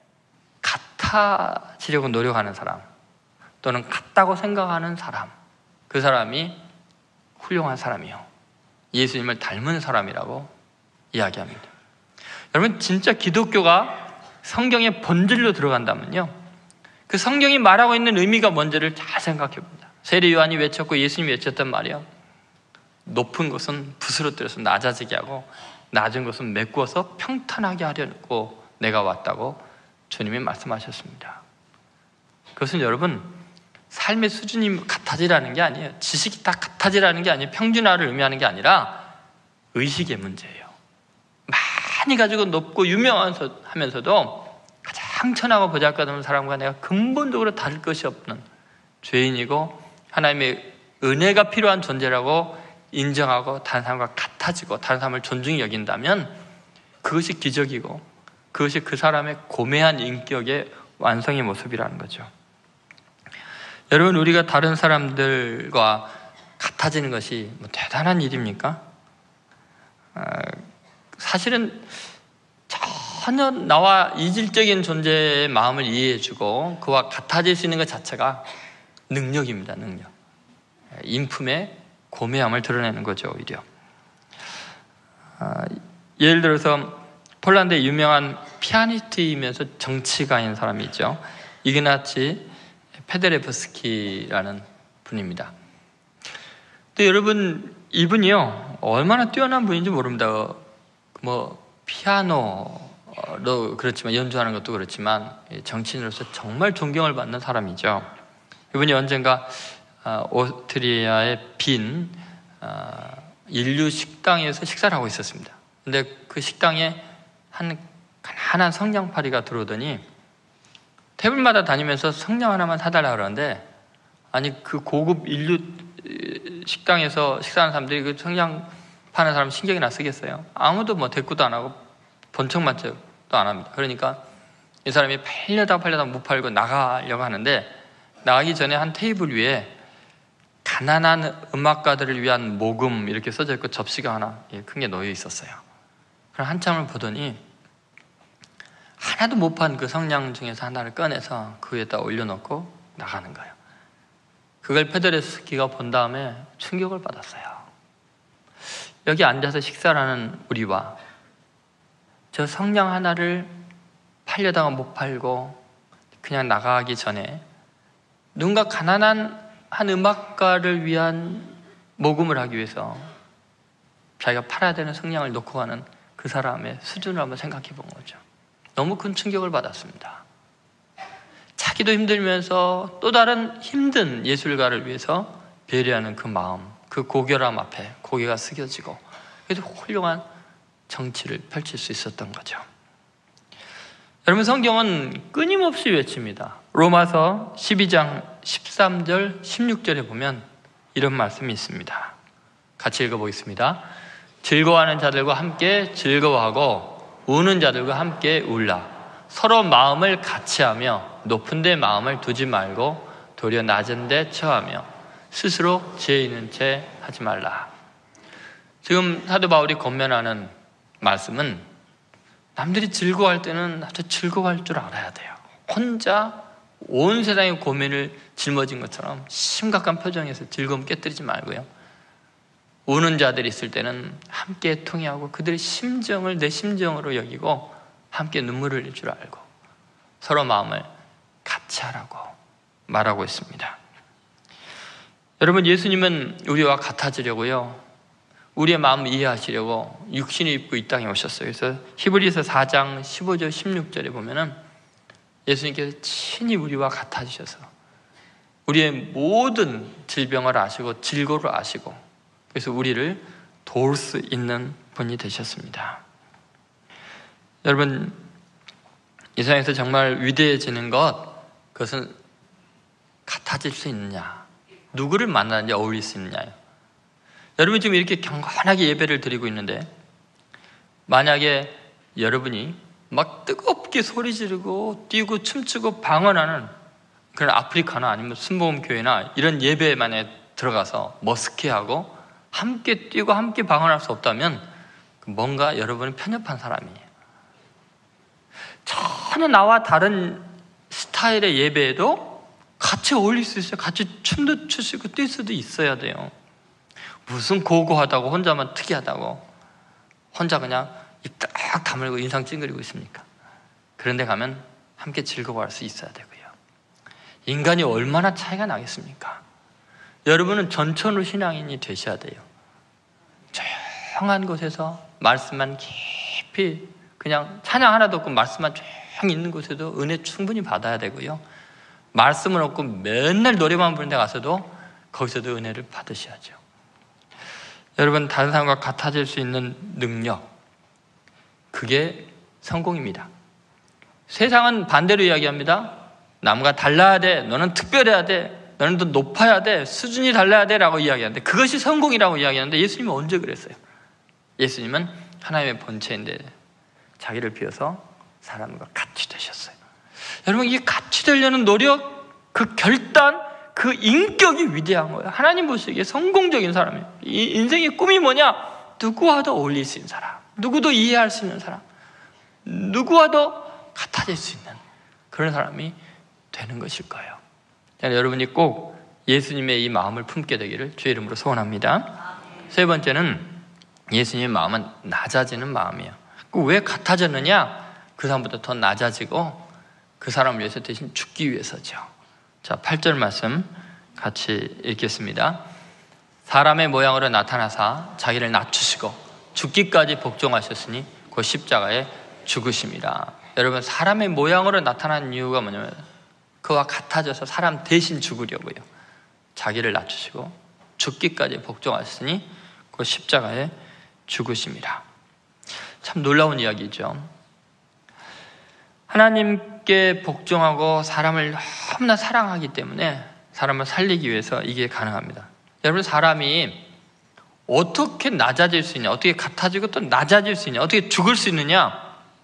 같아지려고 노력하는 사람, 또는 같다고 생각하는 사람, 그 사람이 훌륭한 사람이요, 예수님을 닮은 사람이라고 이야기합니다. 여러분, 진짜 기독교가 성경의 본질로 들어간다면요, 그 성경이 말하고 있는 의미가 뭔지를 잘 생각해 봅니다. 세례 요한이 외쳤고 예수님이 외쳤단 말이에요. 높은 것은 부스러뜨려서 낮아지게 하고 낮은 것은 메꾸어서 평탄하게 하려고 내가 왔다고 주님이 말씀하셨습니다. 그것은 여러분, 삶의 수준이 같아지라는 게 아니에요. 지식이 다 같아지라는 게 아니에요. 평준화를 의미하는 게 아니라 의식의 문제예요. 많이 가지고 높고 유명하면서도 가장 천하고 보잘것없는 사람과 내가 근본적으로 다를 것이 없는 죄인이고 하나님의 은혜가 필요한 존재라고 인정하고 다른 사람과 같아지고 다른 사람을 존중히 여긴다면 그것이 기적이고 그것이 그 사람의 고매한 인격의 완성의 모습이라는 거죠. 여러분, 우리가 다른 사람들과 같아지는 것이 뭐 대단한 일입니까? 사실은 전혀 나와 이질적인 존재의 마음을 이해해주고 그와 같아질 수 있는 것 자체가 능력입니다. 능력. 인품의 고매함을 드러내는 거죠. 오히려 예를 들어서 폴란드의 유명한 피아니스트이면서 정치가인 사람이 있죠. 이그나치 페데레프스키라는 분입니다. 근데 여러분, 이분이요, 얼마나 뛰어난 분인지 모릅니다. 피아노도 그렇지만, 연주하는 것도 그렇지만, 정치인으로서 정말 존경을 받는 사람이죠. 이분이 언젠가 오스트리아의 빈 인류 식당에서 식사를 하고 있었습니다. 근데 그 식당에 한 가난한 성냥팔이가 들어오더니 테이블마다 다니면서 성냥 하나만 사달라 그러는데, 아니 그 고급 인류 식당에서 식사하는 사람들이 그 성냥 파는 사람 신경이나 쓰겠어요? 아무도 대꾸도 안 하고 번쩍맞지도 안 합니다. 그러니까 이 사람이 팔려다 못 팔고 나가려고 하는데, 나가기 전에 한 테이블 위에 가난한 음악가들을 위한 모금 이렇게 써져 있고 접시가 하나 큰 게 놓여 있었어요. 그럼 한참을 보더니 하나도 못 판 그 성냥 중에서 하나를 꺼내서 그 위에다 올려놓고 나가는 거예요. 그걸 페데레스키가 본 다음에 충격을 받았어요. 여기 앉아서 식사를 하는 우리와 저 성냥 하나를 팔려다가 못 팔고 그냥 나가기 전에 누군가 가난한 한 음악가를 위한 모금을 하기 위해서 자기가 팔아야 되는 성냥을 놓고 가는 그 사람의 수준을 한번 생각해 본 거죠. 너무 큰 충격을 받았습니다. 자기도 힘들면서 또 다른 힘든 예술가를 위해서 배려하는 그 마음, 그 고결함 앞에 고개가 숙여지고, 그래도 훌륭한 정치를 펼칠 수 있었던 거죠. 여러분, 성경은 끊임없이 외칩니다. 로마서 12장 13절 16절에 보면 이런 말씀이 있습니다. 같이 읽어보겠습니다. 즐거워하는 자들과 함께 즐거워하고 우는 자들과 함께 울라. 서로 마음을 같이하며 높은 데 마음을 두지 말고 도리어 낮은 데 처하며 스스로 지혜 있는 채 하지 말라. 지금 사도 바울이 권면하는 말씀은 남들이 즐거워할 때는 아주 즐거워할 줄 알아야 돼요. 혼자 온 세상의 고민을 짊어진 것처럼 심각한 표정에서 즐거움 깨뜨리지 말고요. 우는 자들이 있을 때는 함께 통회하고 그들의 심정을 내 심정으로 여기고 함께 눈물을 흘릴 줄 알고 서로 마음을 같이 하라고 말하고 있습니다. 여러분, 예수님은 우리와 같아지려고요, 우리의 마음을 이해하시려고 육신을 입고 이 땅에 오셨어요. 그래서 히브리서 4장 15절 16절에 보면은 예수님께서 친히 우리와 같아지셔서 우리의 모든 질병을 아시고 질고를 아시고, 그래서 우리를 도울 수 있는 분이 되셨습니다. 여러분, 이 세상에서 정말 위대해지는 그것은 같아질 수 있느냐, 누구를 만나는지 어울릴 수 있느냐요. 여러분, 지금 이렇게 경건하게 예배를 드리고 있는데 만약에 여러분이 막 뜨겁게 소리 지르고 뛰고 춤추고 방언하는 그런 아프리카나 아니면 순복음교회나 이런 예배에 만약에 들어가서 머스케하고 함께 뛰고 함께 방언할 수 없다면 뭔가 여러분은 편협한 사람이에요. 전혀 나와 다른 스타일의 예배에도 같이 어울릴 수 있어요. 같이 춤도 출 수 있고 뛸 수도 있어야 돼요. 무슨 고고하다고 혼자만 특이하다고 혼자 그냥 입 딱 다물고 인상 찡그리고 있습니까? 그런데 가면 함께 즐거워할 수 있어야 되고요. 인간이 얼마나 차이가 나겠습니까? 여러분은 전천후 신앙인이 되셔야 돼요. 조용한 곳에서 말씀만 깊이, 그냥 찬양 하나도 없고 말씀만 조용히 있는 곳에도 은혜 충분히 받아야 되고요. 말씀은 없고 맨날 노래만 부르는 데 가서도 거기서도 은혜를 받으셔야죠. 여러분, 다른 사람과 같아질 수 있는 능력, 그게 성공입니다. 세상은 반대로 이야기합니다. 남과 달라야 돼, 너는 특별해야 돼, 너는 더 높아야 돼, 수준이 달라야 돼 라고 이야기하는데, 그것이 성공이라고 이야기하는데 예수님은 언제 그랬어요? 예수님은 하나님의 본체인데 자기를 비워서 사람과 같이 되셨어요. 여러분, 이 같이 되려는 노력, 그 결단, 그 인격이 위대한 거예요. 하나님 보시기에 성공적인 사람이에요. 이 인생의 꿈이 뭐냐? 누구와도 어울릴 수 있는 사람, 누구도 이해할 수 있는 사람, 누구와도 같아질 수 있는 그런 사람이 되는 것일 거예요. 여러분이 꼭 예수님의 이 마음을 품게 되기를 주의 이름으로 소원합니다. 세 번째는 예수님의 마음은 낮아지는 마음이에요. 왜 같아졌느냐? 그 사람보다 더 낮아지고 그 사람을 위해서 대신 죽기 위해서죠. 자, 8절 말씀 같이 읽겠습니다. 사람의 모양으로 나타나사 자기를 낮추시고 죽기까지 복종하셨으니 곧 십자가에 죽으심이라. 여러분, 사람의 모양으로 나타난 이유가 뭐냐면 그와 같아져서 사람 대신 죽으려고요. 자기를 낮추시고 죽기까지 복종하셨으니 곧 십자가에 죽으심이라. 참 놀라운 이야기죠. 하나님께 복종하고 사람을 너무나 사랑하기 때문에 사람을 살리기 위해서 이게 가능합니다. 여러분, 사람이 어떻게 낮아질 수 있냐, 어떻게 같아지고 또 낮아질 수 있냐, 어떻게 죽을 수 있느냐.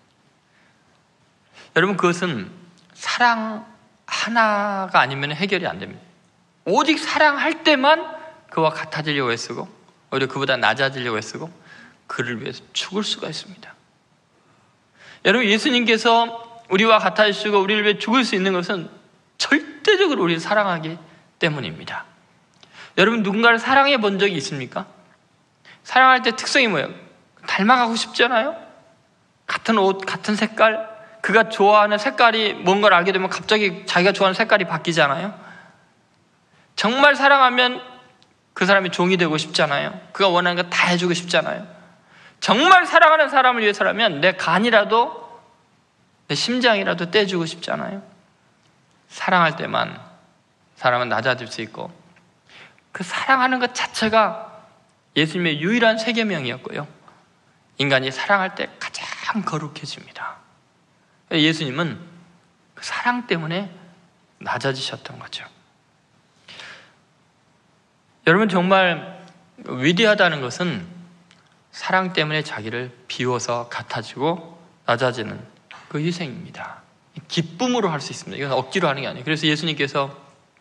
여러분, 그것은 사랑 하나가 아니면 해결이 안 됩니다. 오직 사랑할 때만 그와 같아지려고 애쓰고 오히려 그보다 낮아지려고 애쓰고 그를 위해서 죽을 수가 있습니다. 여러분, 예수님께서 우리와 같아지시고 우리를 위해 죽을 수 있는 것은 절대적으로 우리를 사랑하기 때문입니다. 여러분, 누군가를 사랑해 본 적이 있습니까? 사랑할 때 특성이 뭐예요? 닮아가고 싶잖아요? 같은 옷, 같은 색깔, 그가 좋아하는 색깔이 뭔가를 알게 되면 갑자기 자기가 좋아하는 색깔이 바뀌잖아요? 정말 사랑하면 그 사람이 종이 되고 싶잖아요? 그가 원하는 거 다 해주고 싶잖아요? 정말 사랑하는 사람을 위해서라면 내 간이라도 내 심장이라도 떼주고 싶잖아요? 사랑할 때만 사람은 낮아질 수 있고 그 사랑하는 것 자체가 예수님의 유일한 세계명이었고요. 인간이 사랑할 때 가장 거룩해집니다. 예수님은 그 사랑 때문에 낮아지셨던 거죠. 여러분, 정말 위대하다는 것은 사랑 때문에 자기를 비워서 같아지고 낮아지는 그 희생입니다. 기쁨으로 할 수 있습니다. 이건 억지로 하는 게 아니에요. 그래서 예수님께서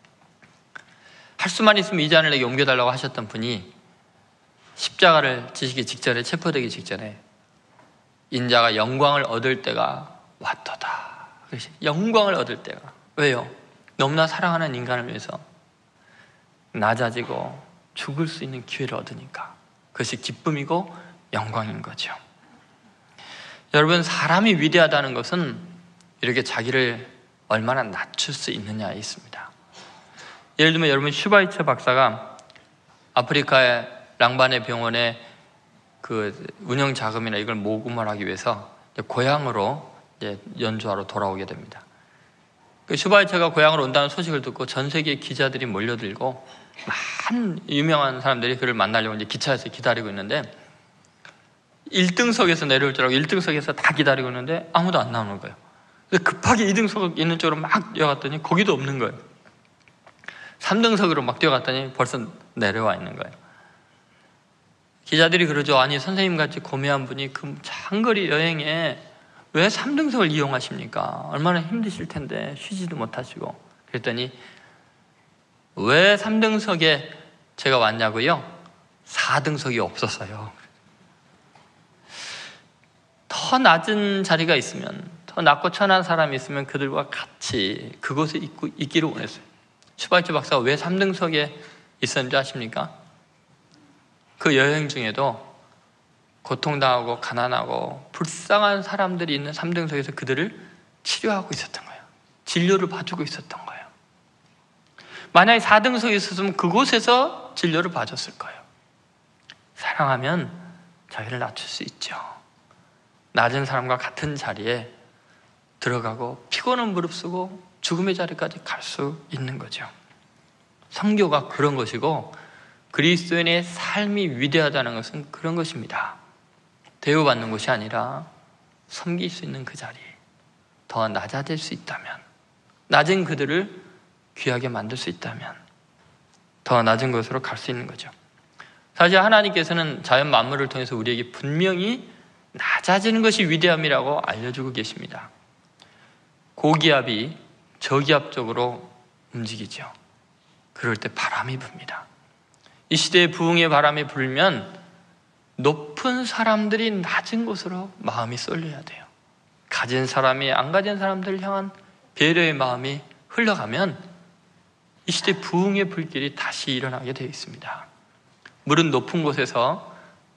할 수만 있으면 이 잔을 내게 옮겨달라고 하셨던 분이 십자가를 지시기 직전에, 체포되기 직전에 인자가 영광을 얻을 때가 왔도다. 영광을 얻을 때가. 왜요? 너무나 사랑하는 인간을 위해서 낮아지고 죽을 수 있는 기회를 얻으니까. 그것이 기쁨이고 영광인 거죠. 여러분, 사람이 위대하다는 것은 이렇게 자기를 얼마나 낮출 수 있느냐에 있습니다. 예를 들면 여러분, 슈바이처 박사가 아프리카의 랑바네 병원의 그 운영 자금이나 이걸 모금을 하기 위해서 고향으로 연주하러 돌아오게 됩니다. 그 슈바이처가 고향으로 온다는 소식을 듣고 전 세계 기자들이 몰려들고 많은 유명한 사람들이 그를 만나려고 이제 기차에서 기다리고 있는데 1등석에서 내려올 줄 알고 1등석에서 다 기다리고 있는데 아무도 안 나오는 거예요. 그래서 급하게 2등석 있는 쪽으로 막 뛰어갔더니 거기도 없는 거예요. 3등석으로 막 뛰어갔더니 벌써 내려와 있는 거예요. 기자들이 그러죠. 아니, 선생님같이 고매한 분이 그 장거리 여행에 왜 3등석을 이용하십니까? 얼마나 힘드실 텐데 쉬지도 못하시고. 그랬더니 왜 3등석에 제가 왔냐고요? 4등석이 없었어요. 더 낮은 자리가 있으면, 더 낮고 천한 사람이 있으면 그들과 같이 그곳에 있기를 원했어요. 슈바이처 박사가 왜 3등석에 있었는지 아십니까? 그 여행 중에도 고통당하고 가난하고 불쌍한 사람들이 있는 3등석에서 그들을 치료하고 있었던 거예요. 진료를 봐주고 있었던 거예요. 만약에 4등석에 있었으면 그곳에서 진료를 봐줬을 거예요. 사랑하면 자기를 낮출 수 있죠. 낮은 사람과 같은 자리에 들어가고 피곤은 무릅쓰고 죽음의 자리까지 갈 수 있는 거죠. 선교가 그런 것이고 그리스도인의 삶이 위대하다는 것은 그런 것입니다. 대우받는 것이 아니라 섬길 수 있는 그 자리에 더 낮아질 수 있다면, 낮은 그들을 귀하게 만들 수 있다면 더 낮은 곳으로 갈 수 있는 거죠. 사실 하나님께서는 자연 만물을 통해서 우리에게 분명히 낮아지는 것이 위대함이라고 알려주고 계십니다. 고기압이 저기압 쪽으로 움직이죠. 그럴 때 바람이 붑니다. 이 시대에 부흥의 바람이 불면 높은 사람들이 낮은 곳으로 마음이 쏠려야 돼요. 가진 사람이 안 가진 사람들을 향한 배려의 마음이 흘러가면 이 시대 부흥의 불길이 다시 일어나게 되어 있습니다. 물은 높은 곳에서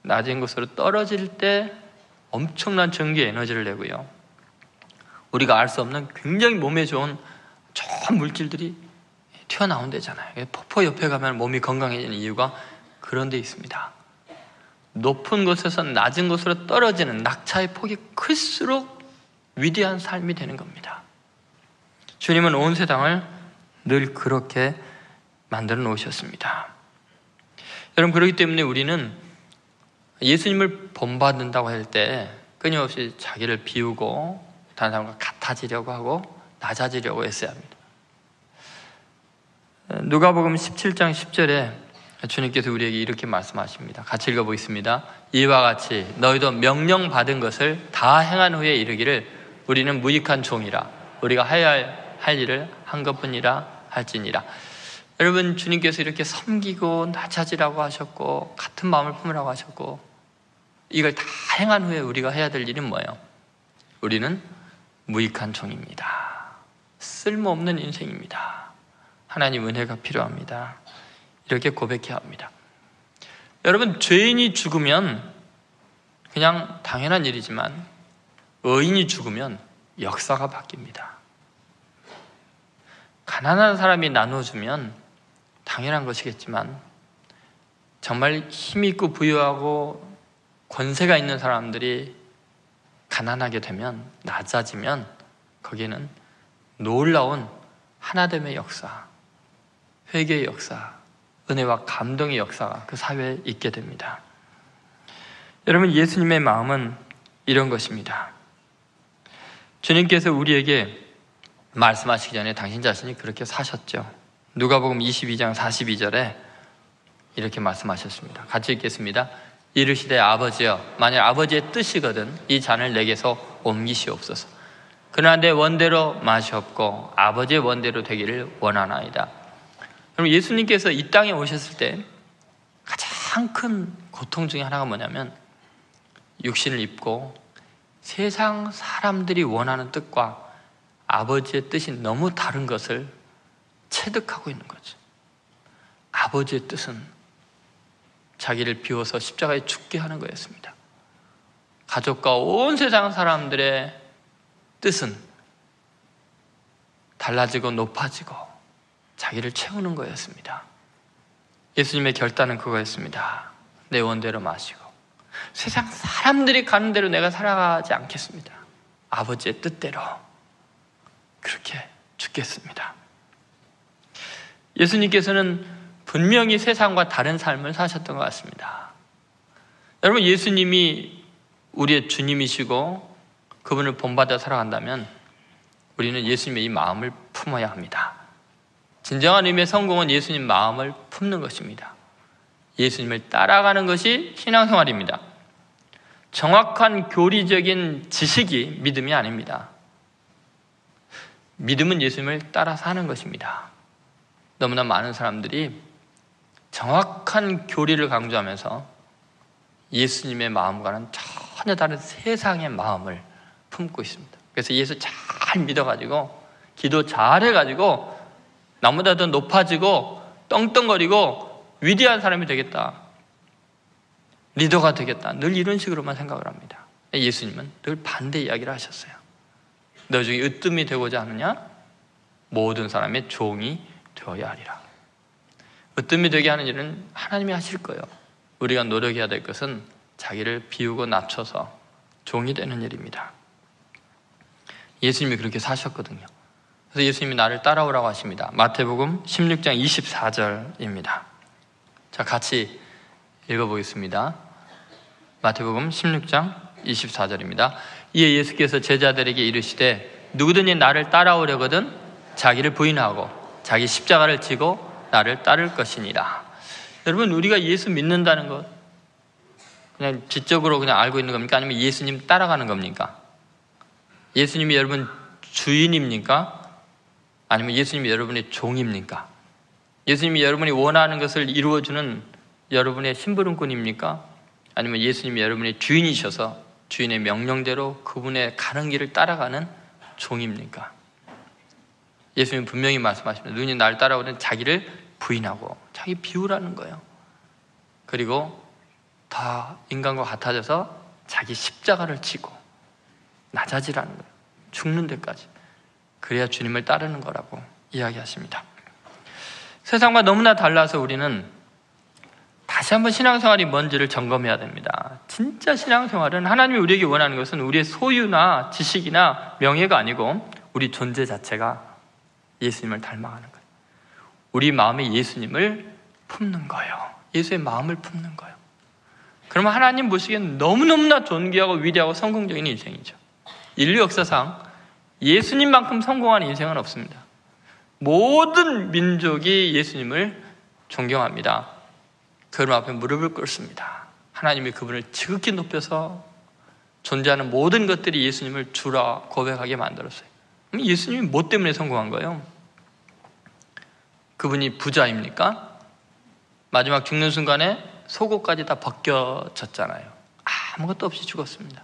낮은 곳으로 떨어질 때 엄청난 전기 에너지를 내고요. 우리가 알 수 없는 굉장히 몸에 좋은 물질들이 튀어나온대잖아요. 폭포 옆에 가면 몸이 건강해지는 이유가 그런 데 있습니다. 높은 곳에서 낮은 곳으로 떨어지는 낙차의 폭이 클수록 위대한 삶이 되는 겁니다. 주님은 온 세상을 늘 그렇게 만들어 놓으셨습니다. 여러분, 그렇기 때문에 우리는 예수님을 본받는다고 할 때 끊임없이 자기를 비우고 다른 사람과 같아지려고 하고 낮아지려고 애써야 합니다. 누가복음 17장 10절에 주님께서 우리에게 이렇게 말씀하십니다. 같이 읽어보겠습니다. 이와 같이 너희도 명령받은 것을 다 행한 후에 이르기를 우리는 무익한 종이라 우리가 해야 할 일을 한 것뿐이라 할지니라. 여러분, 주님께서 이렇게 섬기고 낮아지라고 하셨고 같은 마음을 품으라고 하셨고 이걸 다 행한 후에 우리가 해야 될 일은 뭐예요? 우리는 무익한 종입니다. 쓸모없는 인생입니다. 하나님 은혜가 필요합니다. 이렇게 고백해야 합니다. 여러분, 죄인이 죽으면 그냥 당연한 일이지만 의인이 죽으면 역사가 바뀝니다. 가난한 사람이 나눠주면 당연한 것이겠지만 정말 힘있고 부유하고 권세가 있는 사람들이 가난하게 되면, 낮아지면 거기에는 놀라운 하나됨의 역사, 회개의 역사, 은혜와 감동의 역사가 그 사회에 있게 됩니다. 여러분, 예수님의 마음은 이런 것입니다. 주님께서 우리에게 말씀하시기 전에 당신 자신이 그렇게 사셨죠. 누가복음 22장 42절에 이렇게 말씀하셨습니다. 같이 읽겠습니다. 이르시되 아버지여, 만일 아버지의 뜻이거든 이 잔을 내게서 옮기시옵소서. 그러나 내 원대로 마시옵고 아버지의 원대로 되기를 원하나이다. 여러분, 예수님께서 이 땅에 오셨을 때 가장 큰 고통 중에 하나가 뭐냐면 육신을 입고 세상 사람들이 원하는 뜻과 아버지의 뜻이 너무 다른 것을 체득하고 있는 거죠. 아버지의 뜻은 자기를 비워서 십자가에 죽게 하는 거였습니다. 가족과 온 세상 사람들의 뜻은 달라지고 높아지고 자기를 채우는 거였습니다. 예수님의 결단은 그거였습니다. 내 원대로 마시고 세상 사람들이 가는 대로 내가 살아가지 않겠습니다. 아버지의 뜻대로 그렇게 죽겠습니다. 예수님께서는 분명히 세상과 다른 삶을 사셨던 것 같습니다. 여러분, 예수님이 우리의 주님이시고 그분을 본받아 살아간다면 우리는 예수님의 이 마음을 품어야 합니다. 진정한 의미의 성공은 예수님 마음을 품는 것입니다. 예수님을 따라가는 것이 신앙생활입니다. 정확한 교리적인 지식이 믿음이 아닙니다. 믿음은 예수님을 따라 사는 것입니다. 너무나 많은 사람들이 정확한 교리를 강조하면서 예수님의 마음과는 전혀 다른 세상의 마음을 품고 있습니다. 그래서 예수 잘 믿어가지고 기도 잘 해가지고 나보다 더 높아지고 떵떵거리고 위대한 사람이 되겠다, 리더가 되겠다, 늘 이런 식으로만 생각을 합니다. 예수님은 늘 반대 이야기를 하셨어요. 너 중에 으뜸이 되고자 하느냐? 모든 사람의 종이 되어야 하리라. 으뜸이 되게 하는 일은 하나님이 하실 거예요. 우리가 노력해야 될 것은 자기를 비우고 낮춰서 종이 되는 일입니다. 예수님이 그렇게 사셨거든요. 그래서 예수님이 나를 따라오라고 하십니다. 마태복음 16장 24절입니다. 자, 같이 읽어보겠습니다. 마태복음 16장 24절입니다. 이에 예수께서 제자들에게 이르시되 누구든지 나를 따라오려거든 자기를 부인하고 자기 십자가를 지고 나를 따를 것이니라. 여러분, 우리가 예수 믿는다는 것 그냥 지적으로 그냥 알고 있는 겁니까? 아니면 예수님 따라가는 겁니까? 예수님이 여러분 주인입니까? 아니면 예수님이 여러분의 종입니까? 예수님이 여러분이 원하는 것을 이루어주는 여러분의 심부름꾼입니까? 아니면 예수님이 여러분의 주인이셔서 주인의 명령대로 그분의 가는 길을 따라가는 종입니까? 예수님은 분명히 말씀하십니다. 누구니 나를 따라오는 자기를 부인하고 자기 비우라는 거예요. 그리고 더 인간과 같아져서 자기 십자가를 지고 낮아지라는 거예요. 죽는 데까지. 그래야 주님을 따르는 거라고 이야기하십니다. 세상과 너무나 달라서 우리는 다시 한번 신앙생활이 뭔지를 점검해야 됩니다. 진짜 신앙생활은 하나님이 우리에게 원하는 것은 우리의 소유나 지식이나 명예가 아니고 우리 존재 자체가 예수님을 닮아가는 거예요. 우리 마음에 예수님을 품는 거예요. 예수의 마음을 품는 거예요. 그러면 하나님 보시기엔 너무너무나 존귀하고 위대하고 성공적인 인생이죠. 인류 역사상 예수님만큼 성공한 인생은 없습니다. 모든 민족이 예수님을 존경합니다. 그분 앞에 무릎을 꿇습니다. 하나님이 그분을 지극히 높여서 존재하는 모든 것들이 예수님을 주라 고백하게 만들었어요. 그럼 예수님이 뭐 때문에 성공한 거예요? 그분이 부자입니까? 마지막 죽는 순간에 속옷까지 다 벗겨졌잖아요. 아무것도 없이 죽었습니다.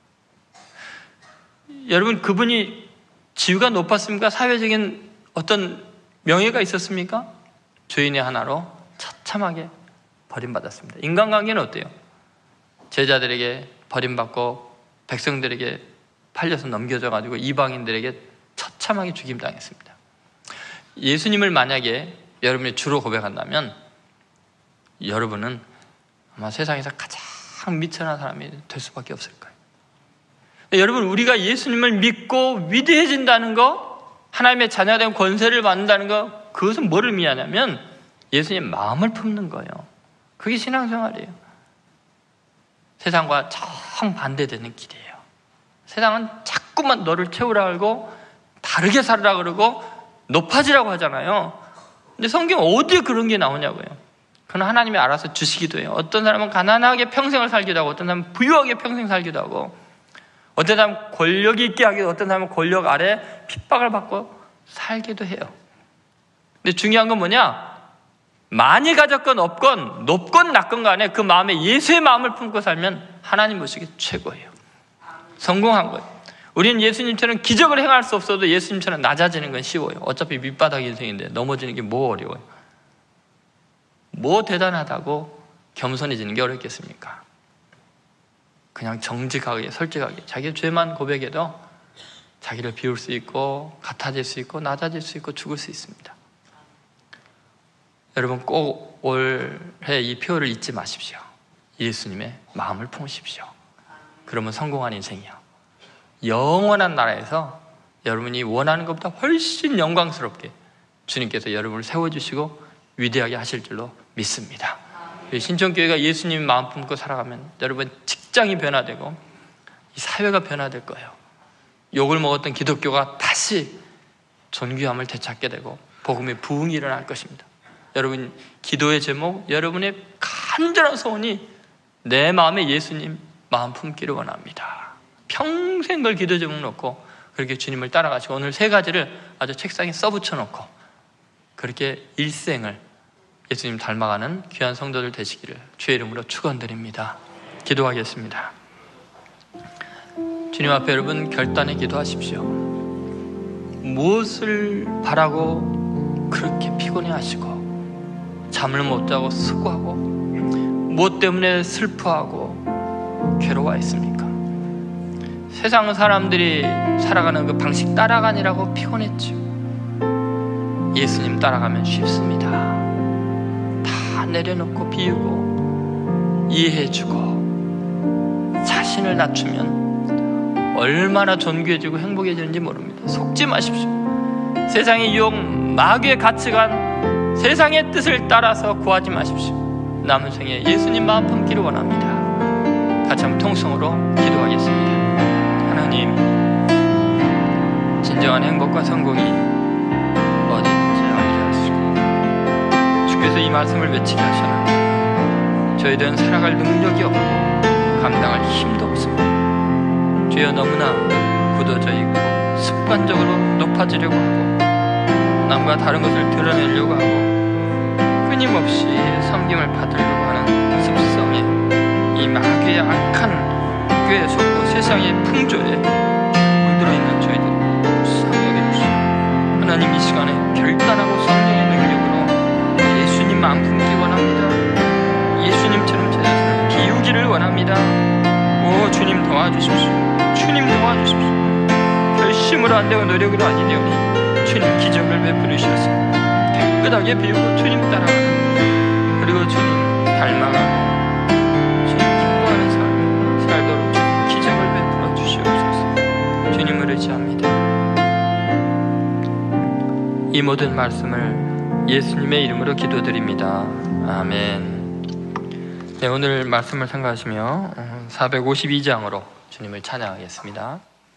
여러분, 그분이 지위가 높았습니까? 사회적인 어떤 명예가 있었습니까? 죄인의 하나로 처참하게 버림받았습니다. 인간관계는 어때요? 제자들에게 버림받고 백성들에게 팔려서 넘겨져가지고 이방인들에게 처참하게 죽임당했습니다. 예수님을 만약에 여러분이 주로 고백한다면 여러분은 아마 세상에서 가장 미천한 사람이 될 수밖에 없을 거예요. 여러분, 우리가 예수님을 믿고 위대해진다는 거, 하나님의 자녀된 권세를 받는다는 거, 그것은 뭐를 의미하냐면 예수님의 마음을 품는 거예요. 그게 신앙생활이에요. 세상과 정반대되는 길이에요. 세상은 자꾸만 너를 채우라 하고 다르게 살으라 그러고 높아지라고 하잖아요. 근데 성경 어디에 그런 게 나오냐고요. 그건 하나님이 알아서 주시기도 해요. 어떤 사람은 가난하게 평생을 살기도 하고, 어떤 사람은 부유하게 평생 살기도 하고, 어떤 사람은 권력이 있게 하기도, 어떤 사람은 권력 아래 핍박을 받고 살기도 해요. 근데 중요한 건 뭐냐? 많이 가졌건 없건 높건 낮건 간에 그 마음에 예수의 마음을 품고 살면 하나님 보시기에 최고예요. 성공한 거예요. 우리는 예수님처럼 기적을 행할 수 없어도 예수님처럼 낮아지는 건 쉬워요. 어차피 밑바닥 인생인데 넘어지는 게 뭐 어려워요. 뭐 대단하다고 겸손해지는 게 어렵겠습니까? 그냥 정직하게 솔직하게 자기의 죄만 고백해도 자기를 비울 수 있고 같아질 수 있고 낮아질 수 있고 죽을 수 있습니다. 여러분, 꼭 올해 이 표를 잊지 마십시오. 예수님의 마음을 품으십시오. 그러면 성공한 인생이요. 영원한 나라에서 여러분이 원하는 것보다 훨씬 영광스럽게 주님께서 여러분을 세워주시고 위대하게 하실 줄로 믿습니다. 신천교회가 예수님 마음 품고 살아가면 여러분 직장이 변화되고 이 사회가 변화될 거예요. 욕을 먹었던 기독교가 다시 존귀함을 되찾게 되고 복음의 부흥이 일어날 것입니다. 여러분, 기도의 제목, 여러분의 간절한 소원이 내 마음에 예수님 마음 품기를 원합니다. 평생 그걸 기도 제목 놓고 그렇게 주님을 따라가시고 오늘 세 가지를 아주 책상에 써붙여 놓고 그렇게 일생을 예수님 닮아가는 귀한 성도들 되시기를 주의 이름으로 축원드립니다. 기도하겠습니다. 주님 앞에 여러분 결단에 기도하십시오. 무엇을 바라고 그렇게 피곤해하시고 잠을 못 자고 수고하고 무엇 때문에 슬퍼하고 괴로워했습니까? 세상 사람들이 살아가는 그 방식 따라가니라고 피곤했죠. 예수님 따라가면 쉽습니다. 다 내려놓고 비우고 이해해주고 자신을 낮추면 얼마나 존귀해지고 행복해지는지 모릅니다. 속지 마십시오. 세상의 유혹, 마귀의 가치관, 세상의 뜻을 따라서 구하지 마십시오. 남은 생에 예수님 마음 품기를 원합니다. 같이 한번 통성으로 기도하겠습니다. 하나님, 진정한 행복과 성공이 어디 있는지 알게 하시고 주께서 이 말씀을 외치게 하셨는데 저희들은 살아갈 능력이 없고 감당할 힘도 없습니다. 주여, 너무나 굳어져 있고 습관적으로 높아지려고 하고 남과 다른 것을 드러내려고 하고 끊임없이 섬김을 받으려고 하는 습성에 이 마귀의 악한 교회에 속고 세상의 풍조에 물들어 있는 저희들 불쌍히 여겨주시고 하나님, 이 시간에 결단하고 성령의 능력으로 예수님 마음 품기 원합니다. 예수님처럼 제 자신을 비우기 원합니다. 오 주님 도와주십시오. 주님 도와주십시오. 결심으로 안 되고 노력으로 아니 되오니 주님 기적을 베풀으셔서 깨끗하게 배우고 주님 따라가는, 그리고 주님 닮아가고 주님 기뻐하는 삶을 살도록 주님 기적을 베풀어 주시옵소서. 주님을 의지합니다. 이 모든 말씀을 예수님의 이름으로 기도드립니다. 아멘. 네, 오늘 말씀을 생각하시며 452장으로 주님을 찬양하겠습니다.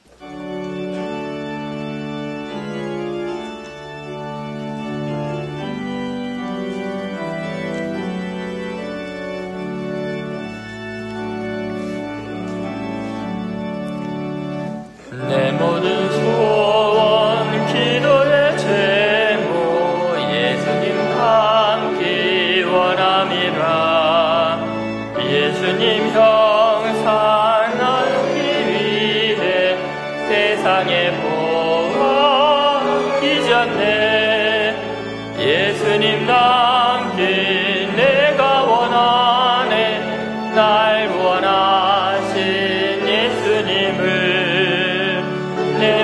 내 모든 소원 기도의 제목 예수님 닮기 원함이라. 예수님 형상 나누기 위해 세상에 보았기 전에 예수님 닮기 내가 원하네. 날 원하신 예수님을 내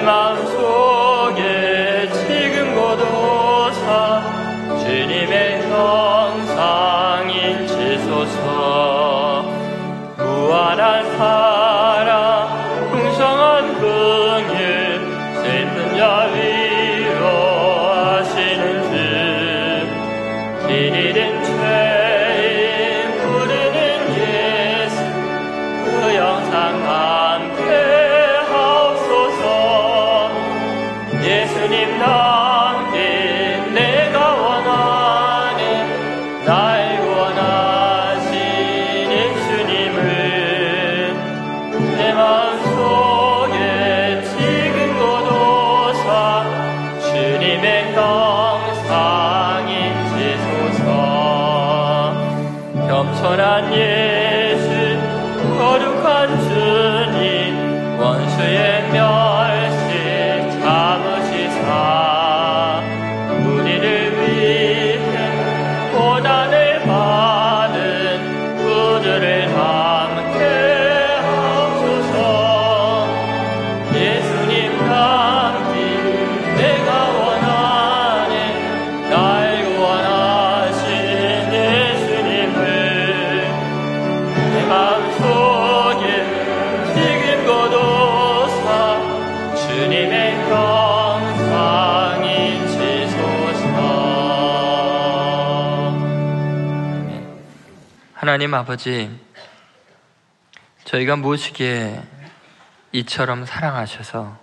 마음속에 지금 고도사 주님의 형상인 지소서. 무한한 사랑 풍성한 긍휼 슬픈 자 위로하시는 주. 길이든 죄인 부르는 예수 그 영상 함께 예수님 닮기 내가 원하네. 날 원하신 예수님을 내 마음속에 지금 고도사 주님의 형상인 지소서. 겸손한 예수 거룩한 주님 원수의 멸시 참으시사 우리를 위해 고난을 받은 그들을 함께 하소서. 예수님 닮기 내가 원하네. 날 원하신 예수님을 내 마음속에 지금 고도사 주님의 형상인 지소서. 하나님 아버지, 저희가 무엇이기에 이처럼 사랑하셔서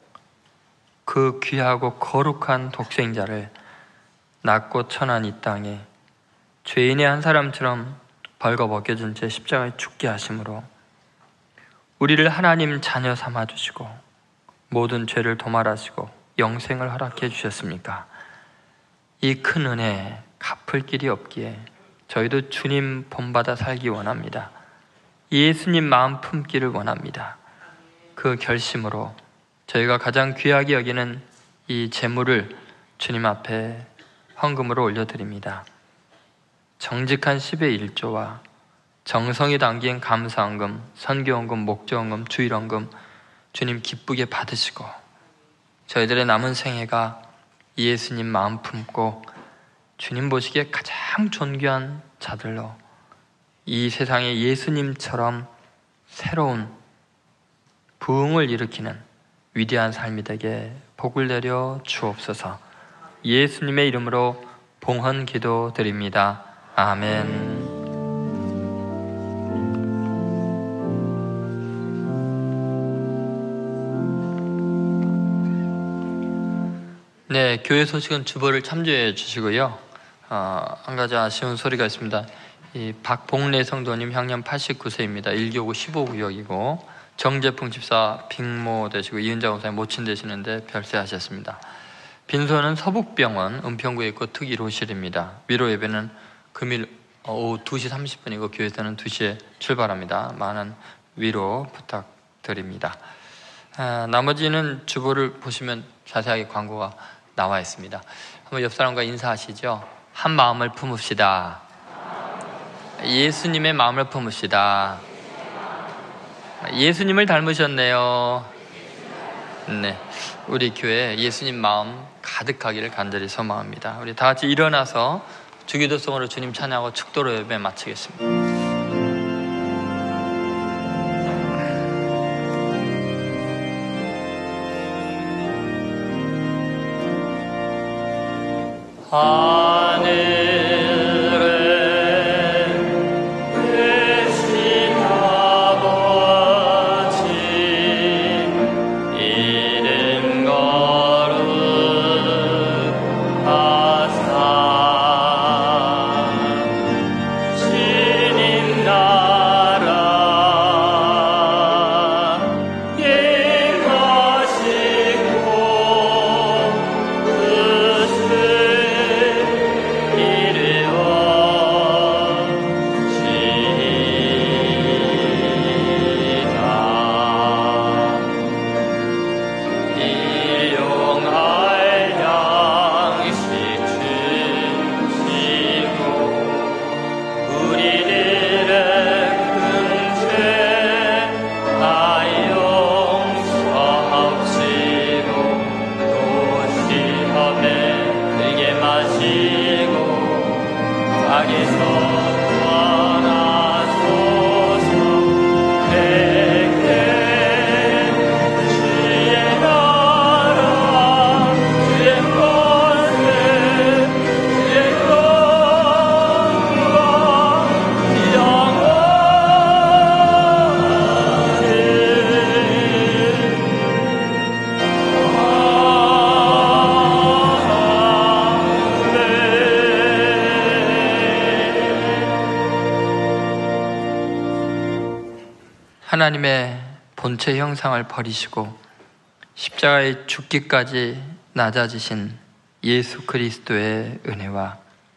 그 귀하고 거룩한 독생자를 낮고 천한 이 땅에 죄인의 한 사람처럼 벌거벗겨진 채 십자가에 죽게 하심으로 우리를 하나님 자녀 삼아주시고 모든 죄를 도말하시고 영생을 허락해 주셨습니까? 이 큰 은혜 갚을 길이 없기에 저희도 주님 본받아 살기 원합니다. 예수님 마음 품기를 원합니다. 그 결심으로 저희가 가장 귀하게 여기는 이 제물을 주님 앞에 헌금으로 올려드립니다. 정직한 10의 1조와 정성이 담긴 감사헌금, 선교헌금, 목조헌금, 주일헌금 주님 기쁘게 받으시고 저희들의 남은 생애가 예수님 마음 품고 주님 보시기에 가장 존귀한 자들로 이 세상에 예수님처럼 새로운 부흥을 일으키는 위대한 삶이 되게 복을 내려 주옵소서. 예수님의 이름으로 봉헌 기도 드립니다. 아멘. 네, 교회 소식은 주보를 참조해 주시고요. 한 가지 아쉬운 소리가 있습니다. 이 박봉래 성도님 향년 89세입니다. 1교구 15구역이고 정재풍 집사 빅모 되시고 이은자 원사님 모친 되시는데 별세하셨습니다. 빈소는 서북병원 은평구에 있고 특1호실입니다. 위로 예배는 금일 오후 2시 30분이고 교회에서는 2시에 출발합니다. 많은 위로 부탁드립니다. 나머지는 주보를 보시면 자세하게 광고가 나와 있습니다. 한번 옆 사람과 인사하시죠. 한 마음을 품읍시다. 예수님의 마음을 품읍시다. 예수님을 닮으셨네요. 네, 우리 교회 예수님 마음 가득하기를 간절히 소망합니다. 우리 다 같이 일어나서 주기도성으로 주님 찬양하고 축도로 예배 마치겠습니다. 하늘에 계신 아버지 이름 거룩하사 주님 나라 하나님의 본체 형상을 버리시고 십자가에 죽기까지 낮아지신 예수 그리스도의 은혜와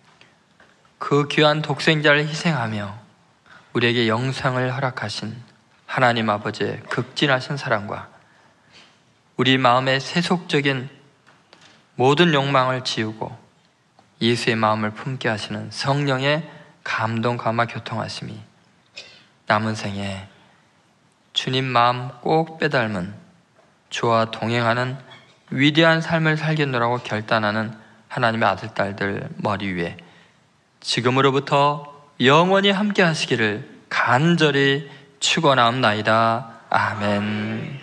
그 귀한 독생자를 희생하며 우리에게 영생을 허락하신 하나님 아버지의 극진하신 사랑과 우리 마음의 세속적인 모든 욕망을 지우고 예수의 마음을 품게 하시는 성령의 감동, 감화, 교통하심이 남은 생에 주님 마음 꼭 빼닮은 주와 동행하는 위대한 삶을 살겠노라고 결단하는 하나님의 아들, 딸들 머리 위에 지금으로부터 영원히 함께 하시기를 간절히 축원하옵나이다. 아멘.